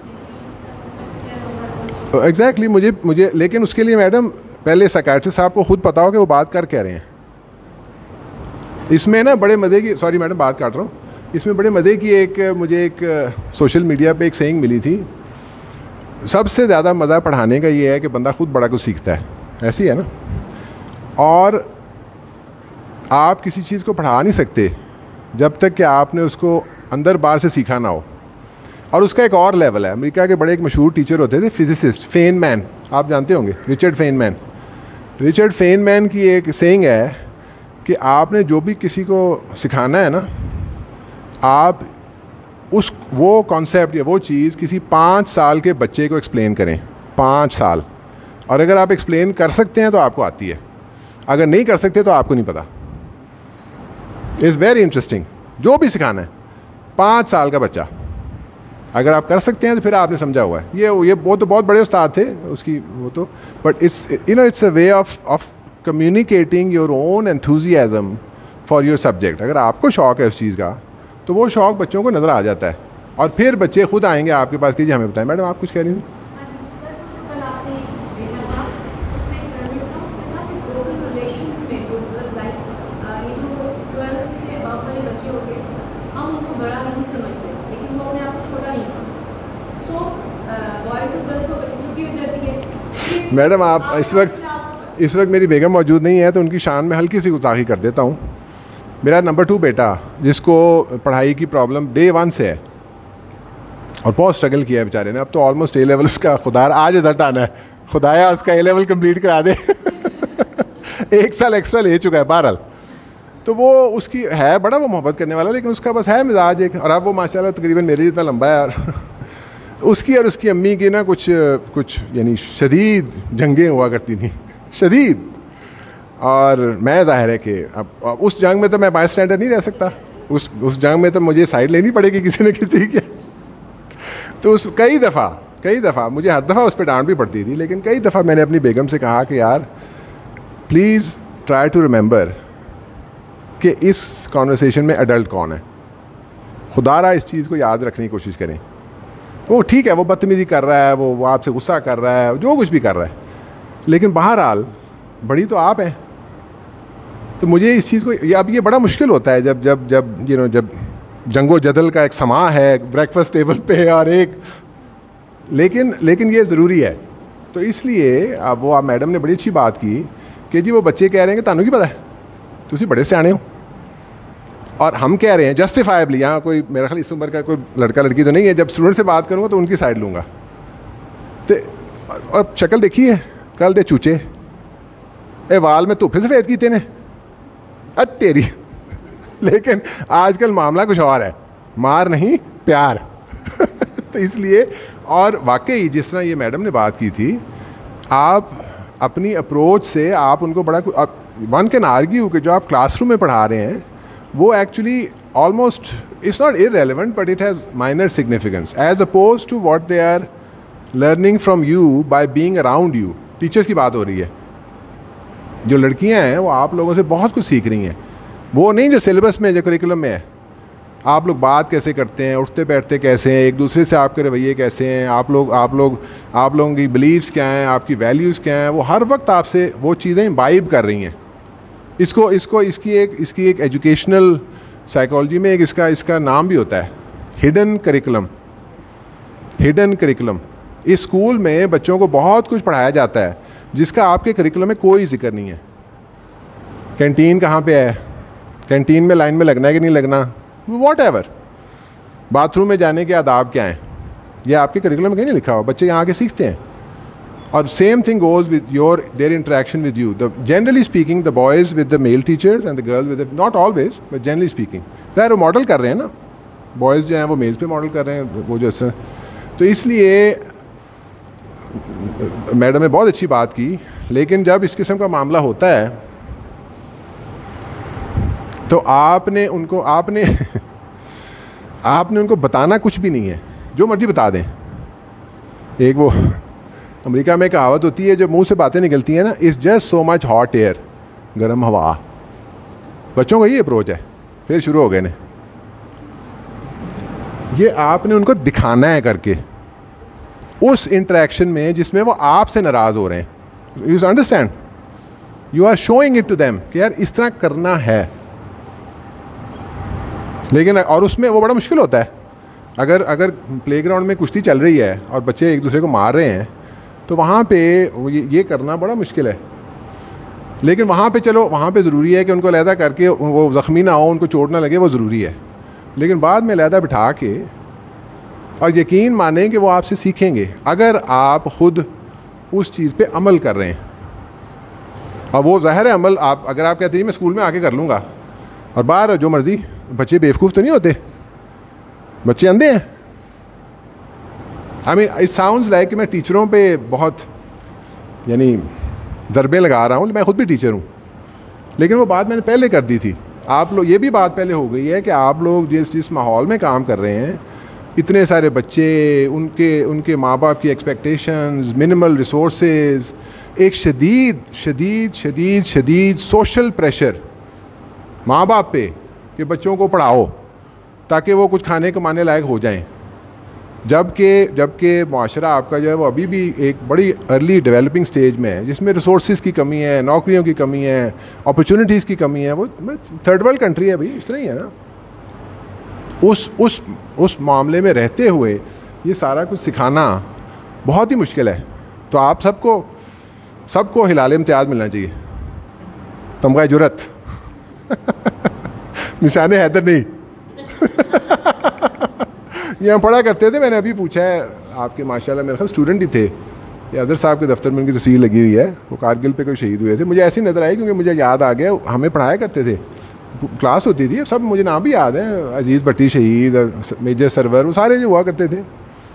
एग्जैक्टली मुझे लेकिन उसके लिए मैडम पहले साइकियाट्रिस्ट साहब को खुद पता हो कि वो बात कर क्या रहे हैं। इसमें ना बड़े मज़े की, सॉरी मैडम बात काट रहा हूँ, इसमें बड़े मज़े की मुझे एक सोशल मीडिया पे एक सेइंग मिली थी, सबसे ज़्यादा मज़ा पढ़ाने का ये है कि बंदा खुद बड़ा कुछ सीखता है, ऐसी है ना। और आप किसी चीज़ को पढ़ा नहीं सकते जब तक कि आपने उसको अंदर बाहर से सीखा ना हो। और उसका एक और लेवल है, अमेरिका के बड़े एक मशहूर टीचर होते थे फिज़िसिस्ट, फेनमैन, आप जानते होंगे, रिचर्ड फेनमैन की एक सेइंग है कि आपने जो भी किसी को सिखाना है ना, आप वो कॉन्सेप्ट या वो चीज़ किसी 5 साल के बच्चे को एक्सप्लेन करें, 5 साल, और अगर आप एक्सप्लेन कर सकते हैं तो आपको आती है, अगर नहीं कर सकते तो आपको नहीं पता। इज़ वेरी इंटरेस्टिंग, जो भी सिखाना है 5 साल का बच्चा अगर आप कर सकते हैं तो फिर आपने समझा हुआ है। ये वो तो बहुत बड़े उस्ताद थे उसकी, वो तो, but it's a way of communicating your own enthusiasm for your subject. अगर आपको शौक़ है उस चीज़ का तो वो शौक़ बच्चों को नज़र आ जाता है, और फिर बच्चे खुद आएंगे आपके पास कि जी हमें बताएं। मैडम आप कुछ कह रही थी? मैडम आप इस वक्त मेरी बेगम मौजूद नहीं है तो उनकी शान में हल्की सी गुस्ताखी कर देता हूँ। मेरा नंबर 2 बेटा, जिसको पढ़ाई की प्रॉब्लम डे 1 से है और बहुत स्ट्रगल किया है बेचारे ने, अब तो ऑलमोस्ट A लेवल उसका, खुदार आज रिजल्ट आना है, खुदाया उसका A लेवल कंप्लीट करा दे। 1 साल एक्स्ट्रा ले चुका है बहरहाल। तो वो उसकी है बड़ा वो मोहब्बत करने वाला, लेकिन उसका बस है मिजाज एक, और अब वो माशाल्लाह तकरीबन मेरे जितना लंबा है। उसकी और उसकी अम्मी की ना कुछ यानी शदीद जंगें हुआ करती थी, शदीद। और मैं ज़ाहिर है कि अब उस जंग में तो मैं बाई स्टैंडर नहीं रह सकता, उस जंग में तो मुझे साइड लेनी पड़ेगी किसी न किसी की। तो उस कई दफ़ा मुझे हर दफ़ा उस पर डांट भी पड़ती थी, लेकिन कई दफ़ा मैंने अपनी बेगम से कहा कि यार प्लीज़ ट्राई टू रिमेंबर कि इस कॉन्वर्सेशन में एडल्ट कौन है। खुदारा इस चीज़ को याद रखने की कोशिश करें। वो ठीक है, वो बदतमीज़ी कर रहा है, वो आपसे गुस्सा कर रहा है, जो कुछ भी कर रहा है, लेकिन बहरहाल बड़ी तो आप हैं। तो मुझे इस चीज़ को अब ये बड़ा मुश्किल होता है जब जब जंगो जदल का एक समा है ब्रेकफास्ट टेबल पे और एक, लेकिन ये ज़रूरी है। तो इसलिए अब वो आप मैडम ने बड़ी अच्छी बात की कि जी वो बच्चे कह रहे हैं कि तानू की पता है, तुसी बड़े सियाने हो, और हम कह रहे हैं जस्टिफाइबली, यहाँ कोई मेरा ख्याल इस उम्र का कोई लड़का लड़की तो नहीं है, जब स्टूडेंट से बात करूँगा तो उनकी साइड लूँगा। तो अब शक्ल देखी है, कल दे चूचे ए वाल में धुप्पे सफ़ेद की तेने तेरी। लेकिन आजकल मामला कुछ और है, मार नहीं प्यार। तो इसलिए, और वाकई जिस तरह ये मैडम ने बात की थी, आप अपनी अप्रोच से आप उनको बड़ा, वन कैन आर्ग्यू कि जो आप क्लासरूम में पढ़ा रहे हैं वो actually almost it's not irrelevant but it has minor significance as opposed to what they are learning from you by being around you. Teachers की बात हो रही है, जो लड़कियां हैं वो आप लोगों से बहुत कुछ सीख रही हैं, वो नहीं जो सिलेबस में, जो करिकुलम में है। आप लोग बात कैसे करते हैं, उठते बैठते कैसे हैं, एक दूसरे से आपके रवैये कैसे हैं, आप लोगों की बिलीव्स क्या हैं, आपकी वैल्यूज़ क्या हैं, वो हर वक्त आपसे वो चीज़ें इम्बाइब कर रही हैं। इसकी एक एजुकेशनल साइकोलॉजी में एक इसका नाम भी होता है हिडन करिकुलम। हिडन करिकुलम, इस स्कूल में बच्चों को बहुत कुछ पढ़ाया जाता है जिसका आपके करिकुलम में कोई जिक्र नहीं है। कैंटीन कहाँ पे है, कैंटीन में लाइन में लगना है कि नहीं लगना, वॉट एवर, बाथरूम में जाने के आदाब क्या हैं, ये आपके करिकुलम में कहीं नहीं लिखा हुआ, बच्चे यहाँ आके सीखते हैं। और same thing goes with their interaction with you. Generally speaking the boys with the male teachers and the girls with, not always but generally speaking, वो मॉडल कर रहे हैं ना, बॉयज़ जो हैं वो मेल्स पे मॉडल कर रहे हैं वो जैसे। तो इसलिए मैडम ने बहुत अच्छी बात की, लेकिन जब इस किस्म का मामला होता है तो आपने उनको बताना कुछ भी नहीं है, जो मर्जी बता दें। एक वो अमेरिका में कहावत होती है, जो मुंह से बातें निकलती हैं ना, it's just so much hot air, गर्म हवा। बच्चों का ये अप्रोच है, फिर शुरू हो गए ने, ये आपने उनको दिखाना है करके उस इंटरेक्शन में जिसमें वो आपसे नाराज़ हो रहे हैं। You understand, you are showing it to them कि यार इस तरह करना है। लेकिन और उसमें वो बड़ा मुश्किल होता है, अगर प्लेग्राउंड में कुश्ती चल रही है और बच्चे एक दूसरे को मार रहे हैं तो वहाँ पे ये करना बड़ा मुश्किल है। लेकिन वहाँ पे चलो, वहाँ पे ज़रूरी है कि उनको अलहदा करके वो ज़ख्मी ना हो, उनको चोट ना लगे, वो ज़रूरी है। लेकिन बाद में अलहदा बिठा के, और यकीन मानें कि वो आपसे सीखेंगे अगर आप ख़ुद उस चीज़ पे अमल कर रहे हैं। और वो ज़ाहिर है अमल, आप अगर आप कहते हैं मैं स्कूल में आके कर लूँगा और बाहर जो मर्ज़ी, बच्चे बेवकूफ़ तो नहीं होते, बच्चे अंधे हैं। I mean it sounds like कि मैं टीचरों पे बहुत यानी ज़रबे लगा रहा हूँ, मैं ख़ुद भी टीचर हूँ, लेकिन वो बात मैंने पहले कर दी थी। आप लोग, ये भी बात पहले हो गई है कि आप लोग जिस माहौल में काम कर रहे हैं, इतने सारे बच्चे, उनके माँ बाप की एक्सपेक्टेशंस, मिनिमल रिसोर्सेज, एक शदीद सोशल प्रेशर माँ बाप पे कि बच्चों को पढ़ाओ ताकि वो कुछ खाने कमाने लायक हो जाएं। जबकि माशरा आपका जो है वो अभी भी एक बड़ी अर्ली डेवलपिंग स्टेज में है, जिसमें रिसोर्सेज की कमी है, नौकरियों की कमी है, अपॉर्चुनिटीज़ की कमी है। वो थर्ड वर्ल्ड कंट्री है भाई, इस तरह ही है ना। उस मामले में रहते हुए ये सारा कुछ सिखाना बहुत ही मुश्किल है। तो आप सबको हिलाल इम्तियाज़ मिलना चाहिए, तमगा जुरत। निशाने हैदर नहीं। यहाँ पढ़ा करते थे, मैंने अभी पूछा है आपके माशाल्लाह मेरे ख्याल स्टूडेंट ही थे, ये अजहर साहब के दफ्तर में उनकी तस्वीर लगी हुई है, वो कारगिल पे कोई शहीद हुए थे। मुझे ऐसी नज़र आई क्योंकि मुझे याद आ गया, हमें पढ़ाया करते थे, क्लास होती थी, सब मुझे नाम भी याद है, अजीज़ भट्टी शहीद, मेजर सरवर, वो सारे जो हुआ करते थे।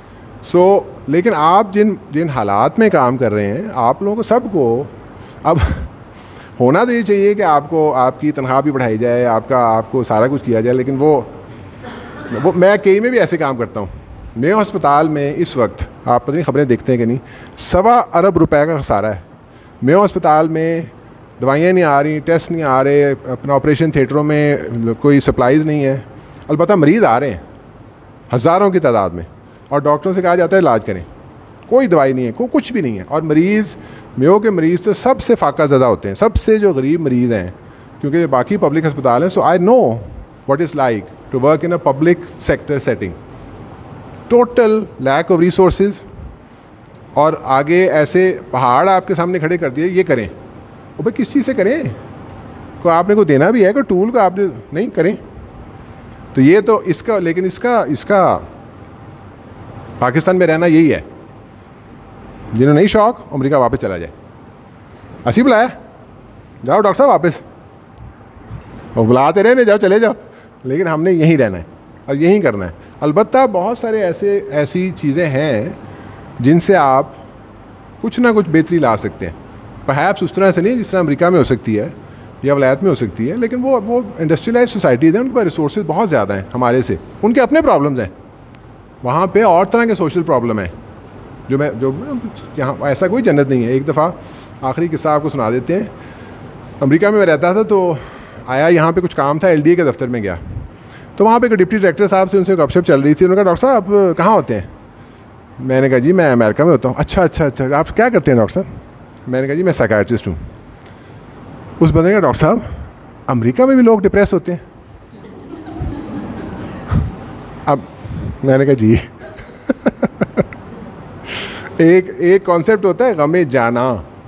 लेकिन आप जिन जिन हालात में काम कर रहे हैं, आप लोगों को सबको अब होना तो ये चाहिए कि आपको आपकी तनख्वाह भी बढ़ाई जाए, आपको सारा कुछ किया जाए, लेकिन वो मैं कई में भी ऐसे काम करता हूँ। मेरे अस्पताल में इस वक्त आप पता नहीं खबरें देखते हैं कि नहीं, 1.25 अरब रुपए का खसारा है। मेरे अस्पताल में दवाइयाँ नहीं आ रही, टेस्ट नहीं आ रहे, अपना ऑपरेशन थिएटरों में कोई सप्लाईज़ नहीं है। अलबत्ता मरीज़ आ रहे हैं हज़ारों की तादाद में, और डॉक्टरों से कहा जाता है इलाज करें, कोई दवाई नहीं है, कुछ भी नहीं है। और मरीज़, मेयो के मरीज़ तो सबसे फाका ज़दा होते हैं, सबसे जो गरीब मरीज़ हैं, क्योंकि बाकी पब्लिक अस्पताल हैं। So I know what is like to work in a public sector setting. Total lack of resources, और आगे ऐसे पहाड़ आपके सामने खड़े कर दिए, ये करें। और भाई किस चीज़ से करें? को आपने को देना भी है, कोई टूल को आपने नहीं करें। तो ये तो इसका, लेकिन इसका पाकिस्तान में रहना यही है। जिन्हें नहीं शौक, अमेरिका वापस चला जाए। असी बुलाया, जाओ डॉक्टर साहब वापस, और बुलाते रहे, जाओ चले जाओ, लेकिन हमने यहीं रहना है और यहीं करना है। अलबत्ता बहुत सारे ऐसी चीज़ें हैं जिनसे आप कुछ ना कुछ बेहतरी ला सकते हैं। परहैप्स उस तरह से नहीं जिस तरह अमेरिका में हो सकती है या वलायत में हो सकती है, लेकिन वो इंडस्ट्रियलाइज सोसाइटीज़ हैं, उनके पास रिसोर्सेज बहुत ज़्यादा हैं हमारे से, उनके अपने प्रॉब्लम्स हैं। वहाँ पे और तरह के सोशल प्रॉब्लम है जो यहाँ ऐसा कोई जन्नत नहीं है। एक दफ़ा आखिरी किस्सा आपको सुना देते हैं। अमेरिका में मैं रहता था, तो आया यहाँ पे कुछ काम था, LDA के दफ्तर में गया, तो वहाँ पे एक डिप्टी डायरेक्टर साहब से उनसे गपशप चल रही थी। उन्होंने कहा डॉक्टर साहब आप कहाँ होते हैं? मैंने कहा जी मैं अमेरिका में होता हूँ। अच्छा, आप क्या करते हैं डॉक्टर साहब? मैंने कहा जी मैं साइकियाट्रिस्ट हूँ। उस बंदे ने कहा डॉक्टर साहब अमेरिका में भी लोग डिप्रेस होते हैं? अब मैंने कहा जी एक कॉन्सेप्ट होता है गमे जाना,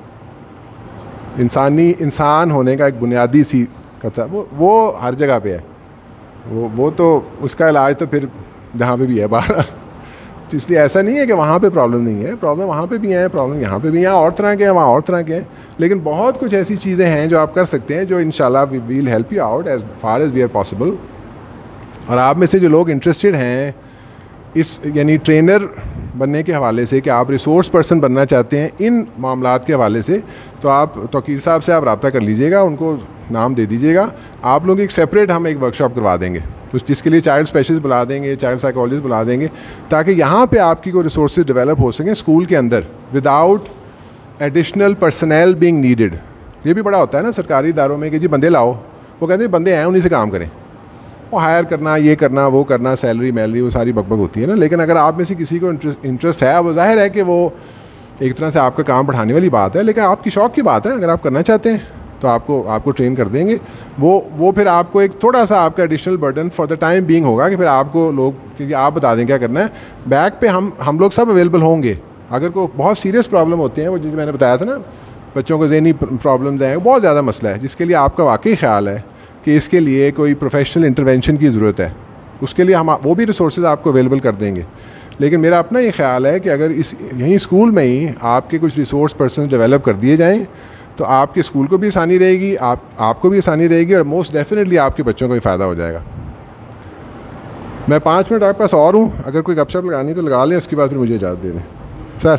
इंसान होने का एक बुनियादी सी कथा, वो हर जगह पे है। वो तो उसका इलाज तो फिर जहाँ पे भी है बाहर। तो इसलिए ऐसा नहीं है कि वहाँ पे प्रॉब्लम नहीं है, प्रॉब्लम वहाँ पे भी है, प्रॉब्लम यहाँ पे भी है, और तरह के हैं, वहाँ और तरह के हैं। लेकिन बहुत कुछ ऐसी चीज़ें हैं जो आप कर सकते हैं, जो इंशाल्लाह we will help you out as far as we are possible. और आप में से जो लोग इंटरेस्टेड हैं इस यानी ट्रेनर बनने के हवाले से, कि आप रिसोर्स पर्सन बनना चाहते हैं इन मामलात के हवाले से, तो आप तौकीर साहब से आप रब्ता कर लीजिएगा, उनको नाम दे दीजिएगा। आप लोग एक सेपरेट हम एक वर्कशॉप करवा देंगे, तो जिसके लिए चाइल्ड स्पेशलिस्ट बुला देंगे, चाइल्ड साइकोलॉजिस्ट बुला देंगे, ताकि यहाँ पे आपकी कोई रिसोर्सेज डेवलप हो सकें स्कूल के अंदर without additional personnel being needed. ये भी बड़ा होता है ना सरकारी इदारों में कि जी बंदे लाओ, वो कहते हैं बंदे हैं उन्हीं से काम करें, वो हायर करना, ये करना, वो करना, सैलरी मैलरी वो सारी बकबक होती है ना। लेकिन अगर आप में से किसी को इंटरेस्ट है, वो जाहिर है कि वो एक तरह से आपका काम बढ़ाने वाली बात है, लेकिन आपकी शौक़ की बात है। अगर आप करना चाहते हैं तो आपको ट्रेन कर देंगे। वो फिर आपको एक थोड़ा सा आपका additional burden for the time being होगा कि फिर आपको लोग, क्योंकि आप बता दें क्या करना है, बैक पे हम लोग सब अवेलेबल होंगे। अगर कोई बहुत सीरियस प्रॉब्लम होती है, वो जो मैंने बताया था ना, बच्चों को ज़हनी प्रॉब्लम्स हैं, बहुत ज़्यादा मसला है, जिसके लिए आपका वाकई ख्याल है कि इसके लिए कोई प्रोफेशनल इंटरवेंशन की ज़रूरत है, उसके लिए हम वो भी रिसोर्सेज आपको अवेलेबल कर देंगे। लेकिन मेरा अपना ये ख्याल है कि अगर यहीं स्कूल में ही आपके कुछ रिसोर्स पर्सन डेवलप कर दिए जाएँ, तो आपके स्कूल को भी आसानी रहेगी, आपको भी आसानी रहेगी, और मोस्ट डेफिनेटली आपके बच्चों को भी फ़ायदा हो जाएगा। मैं 5 मिनट आपके पास और हूँ, अगर कोई गपशप लगानी तो लगा लें, उसके बाद फिर मुझे इजाज़त दे दें। सर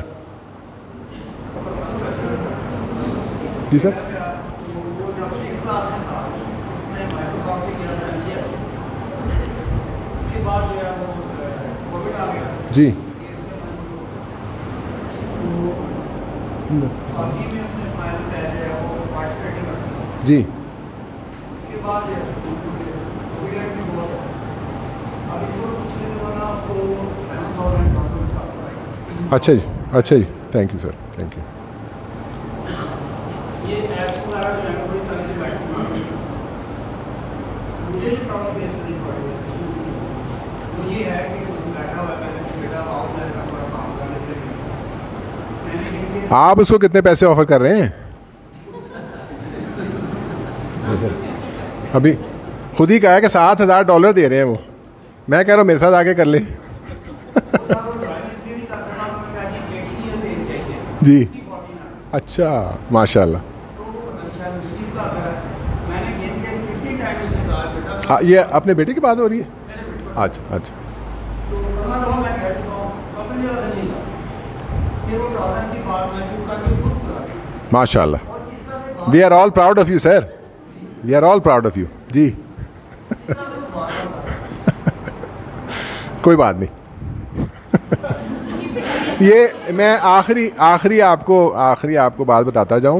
जी सर। जी जी अच्छा जी, अच्छा जी, thank you sir, thank you. आप उसको कितने पैसे ऑफर कर रहे हैं? अभी खुद ही कहा है कि $7,000 दे रहे हैं वो। मैं कह रहा हूँ मेरे साथ आके कर ले। जी अच्छा, माशाल्लाह। हाँ, ये अपने बेटे की बात हो रही है? अच्छा अच्छा। फिर वो प्रॉब्लम की बात में चुप करके खुद सुना। माशाल्लाह, और इस तरह से we are all proud of you sir, we are all proud of you जी। कोई बात नहीं। ये मैं आखिरी आपको बात बताता जाऊं।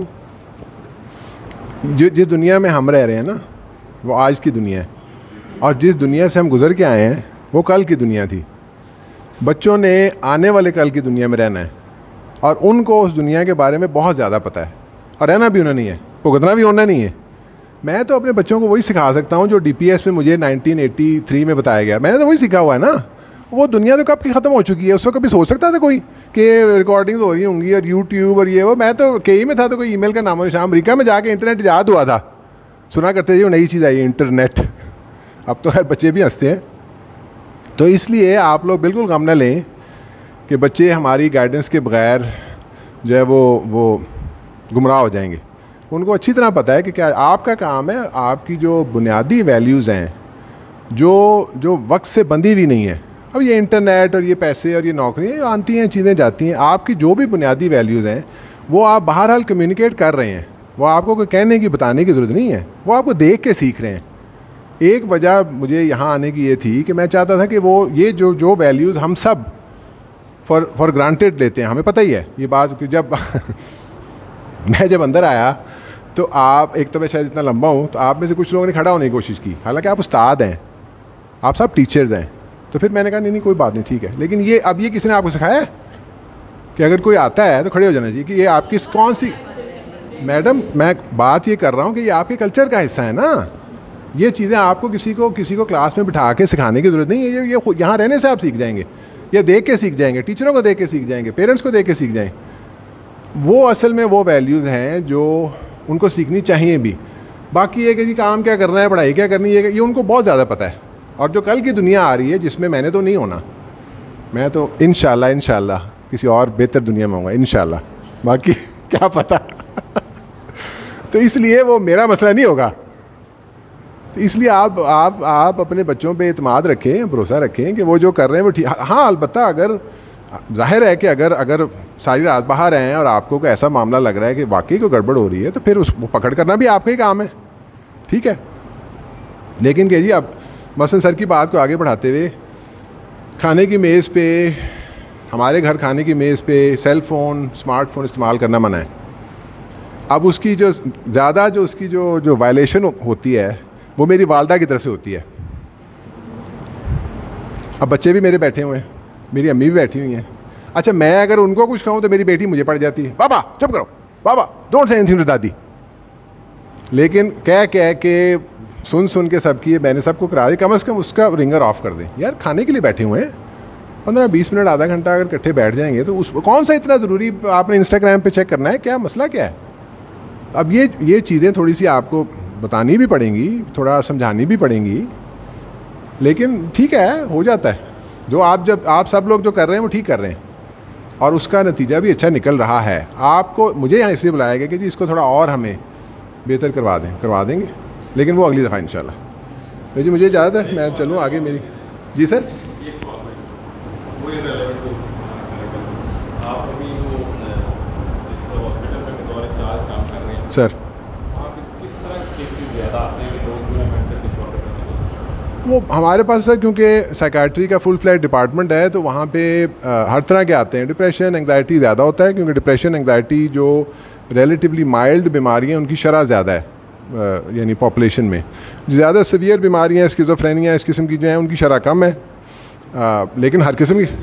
जिस दुनिया में हम रह रहे हैं ना, वो आज की दुनिया है, और जिस दुनिया से हम गुजर के आए हैं वो कल की दुनिया थी। बच्चों ने आने वाले कल की दुनिया में रहना है, और उनको उस दुनिया के बारे में बहुत ज़्यादा पता है, और रहना भी उन्हें नहीं है, भुगतना भी होना नहीं है। मैं तो अपने बच्चों को वही सिखा सकता हूँ जो DPS में मुझे 1983 में बताया गया। मैंने तो वही सीखा हुआ है ना। वो दुनिया तो कब की ख़त्म हो चुकी है, उसको कभी सोच सकता था कोई कि रिकॉर्डिंग हो रही होंगी और यूट्यूब और ये वो। मैं तो KE में था तो कोई ईमेल का नामो निशान, अमेरिका में जाके इंटरनेट ईजाद हुआ था, सुना करते थे वो नई चीज़ आई इंटरनेट। अब तो खैर बच्चे भी हंसते हैं। तो इसलिए आप लोग बिल्कुल गम न लें कि बच्चे हमारी गाइडेंस के बग़ैर जो है वो गुमराह हो जाएंगे। उनको अच्छी तरह पता है कि क्या आपका काम है, आपकी जो बुनियादी वैल्यूज़ हैं जो वक्त से बंधी भी नहीं है। अब ये इंटरनेट और ये पैसे और ये नौकरियाँ आती हैं, चीज़ें जाती हैं। आपकी जो भी बुनियादी वैल्यूज़ हैं वो आप बहरहाल कम्युनिकेट कर रहे हैं, वो आपको कोई कहने की बताने की ज़रूरत नहीं है, वो आपको देख के सीख रहे हैं। एक वजह मुझे यहाँ आने की ये थी कि मैं चाहता था कि वो ये जो वैल्यूज़ हम सब फॉर ग्रांटेड लेते हैं, हमें पता ही है ये बात कि जब मैं जब अंदर आया तो आप, एक तो मैं शायद इतना लंबा हूँ, तो आप में से कुछ लोगों ने खड़ा होने की कोशिश की, हालांकि आप उस्ताद हैं, आप सब टीचर्स हैं। तो फिर मैंने कहा नहीं कोई बात नहीं, ठीक है। लेकिन ये अब ये किसी ने आपको सिखाया है कि अगर कोई आता है तो खड़े हो जाना चाहिए कि ये आपकी कौन सी? मैडम, मैं बात ये कर रहा हूँ कि ये आपके कल्चर का हिस्सा है ना। ये चीज़ें आपको किसी को क्लास में बिठा के सिखाने की ज़रूरत नहीं है। ये यहाँ रहने से आप सीख जाएंगे, या देख के सीख जाएंगे, टीचरों को देख के सीख जाएंगे, पेरेंट्स को देख के सीख जाएँ। वो असल में वो वैल्यूज़ हैं जो उनको सीखनी चाहिए भी। बाकी ये कि जी काम क्या करना है, पढ़ाई क्या करनी है, ये उनको बहुत ज़्यादा पता है। और जो कल की दुनिया आ रही है जिसमें मैंने तो नहीं होना, मैं तो इंशाल्लाह किसी और बेहतर दुनिया में होऊंगा इंशाल्लाह, बाकी क्या पता। तो इसलिए वो मेरा मसला नहीं होगा। तो इसलिए आप अपने बच्चों पे इत्मीनान रखें, भरोसा रखें कि वो जो कर रहे हैं वो ठीक। हाँ, अलबत्ता अगर जाहिर है कि अगर सारी रात बाहर हैं और आपको कोई ऐसा मामला लग रहा है कि वाकई कोई गड़बड़ हो रही है, तो फिर उसको पकड़ करना भी आपका ही काम है, ठीक है। लेकिन कि जी अब मसलन सर की बात को आगे बढ़ाते हुए, खाने की मेज़ पे, हमारे घर खाने की मेज़ पे सेल फ़ोन, स्मार्टफोन इस्तेमाल करना मना है। अब उसकी जो ज़्यादा जो उसकी जो वायलेशन होती है वो मेरी वालदा की तरफ से होती है। अब बच्चे भी मेरे बैठे हुए हैं, मेरी अम्मी भी बैठी हुई हैं। अच्छा, मैं अगर उनको कुछ कहूँ तो मेरी बेटी मुझे पड़ जाती है, बाबा चुप करो, बाबा डोंट से एनीथिंग टू दादी। लेकिन कह के सुन के सबकी मैंने सबको करा दी, कम से कम उसका रिंगर ऑफ कर दें। यार खाने के लिए बैठे हुए हैं, 15-20 मिनट आधा घंटा अगर इकट्ठे बैठ जाएंगे तो उस कौन सा इतना ज़रूरी आपने इंस्टाग्राम पे चेक करना है, क्या मसला क्या है। अब ये चीज़ें थोड़ी सी आपको बतानी भी पड़ेंगी, थोड़ा समझानी भी पड़ेंगी, लेकिन ठीक है, हो जाता है। जो आप सब लोग जो कर रहे हैं वो ठीक कर रहे हैं, और उसका नतीजा भी अच्छा निकल रहा है। आपको मुझे यहाँ इसलिए बुलाया गया कि जी इसको थोड़ा और हमें बेहतर करवा देंगे, लेकिन वो अगली दफ़ा इंशाल्लाह। तो जी मुझे इजाज़त है, मैं चलूँ आगे मेरी। जी सर। सर वो हमारे पास सर क्योंकि साइकाट्री का फुल फ्लैट डिपार्टमेंट है, तो वहाँ पे हर तरह के आते हैं। डिप्रेशन एंग्जाइटी ज़्यादा होता है, क्योंकि डिप्रेशन एंग्जाइटी जो रिलेटिवली माइल्ड बीमारियाँ उनकी शरह ज़्यादा है, यानी पॉपुलेशन में। ज़्यादा सीवियर बीमारियाँ, स्किज़ोफ्रेनिया इस किस्म की जो हैं उनकी शरह कम है, लेकिन हर किस्म की।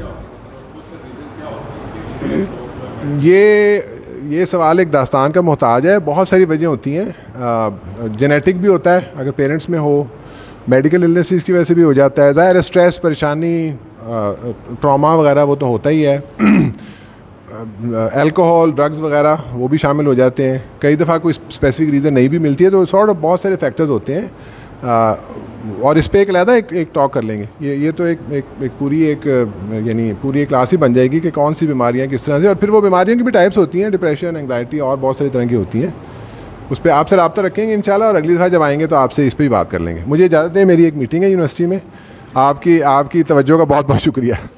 ये सवाल एक दास्तान का मोहताज है। बहुत सारी वजह होती हैं। जेनेटिक भी होता है, अगर पेरेंट्स में हो, मेडिकल इलनेसेस की वजह से भी हो जाता है, ज़ाहिर है स्ट्रेस, परेशानी, ट्रॉमा वगैरह वो तो होता ही है। अल्कोहल, ड्रग्स वगैरह वो भी शामिल हो जाते हैं। कई दफ़ा कोई स्पेसिफिक रीज़न नहीं भी मिलती है, तो सॉर्ट ऑफ बहुत सारे फैक्टर्स होते हैं। और इस पर एक अलहदा एक टॉक कर लेंगे। ये तो एक पूरी क्लास ही बन जाएगी कि कौन सी बीमारियाँ किस तरह से, और फिर वो बीमारियों की भी टाइप्स होती हैं, डिप्रेशन, एंग्जाइटी और बहुत सारी तरह की होती हैं। उस पर आपसे रब्ता रखेंगे इंशाल्लाह, और अगली दफ़ा जब आएंगे तो आपसे इस पर ही बात कर लेंगे। मुझे इजाज़त है, मेरी एक मीटिंग है यूनिवर्सिटी में। आपकी तवज्जो का बहुत बहुत शुक्रिया।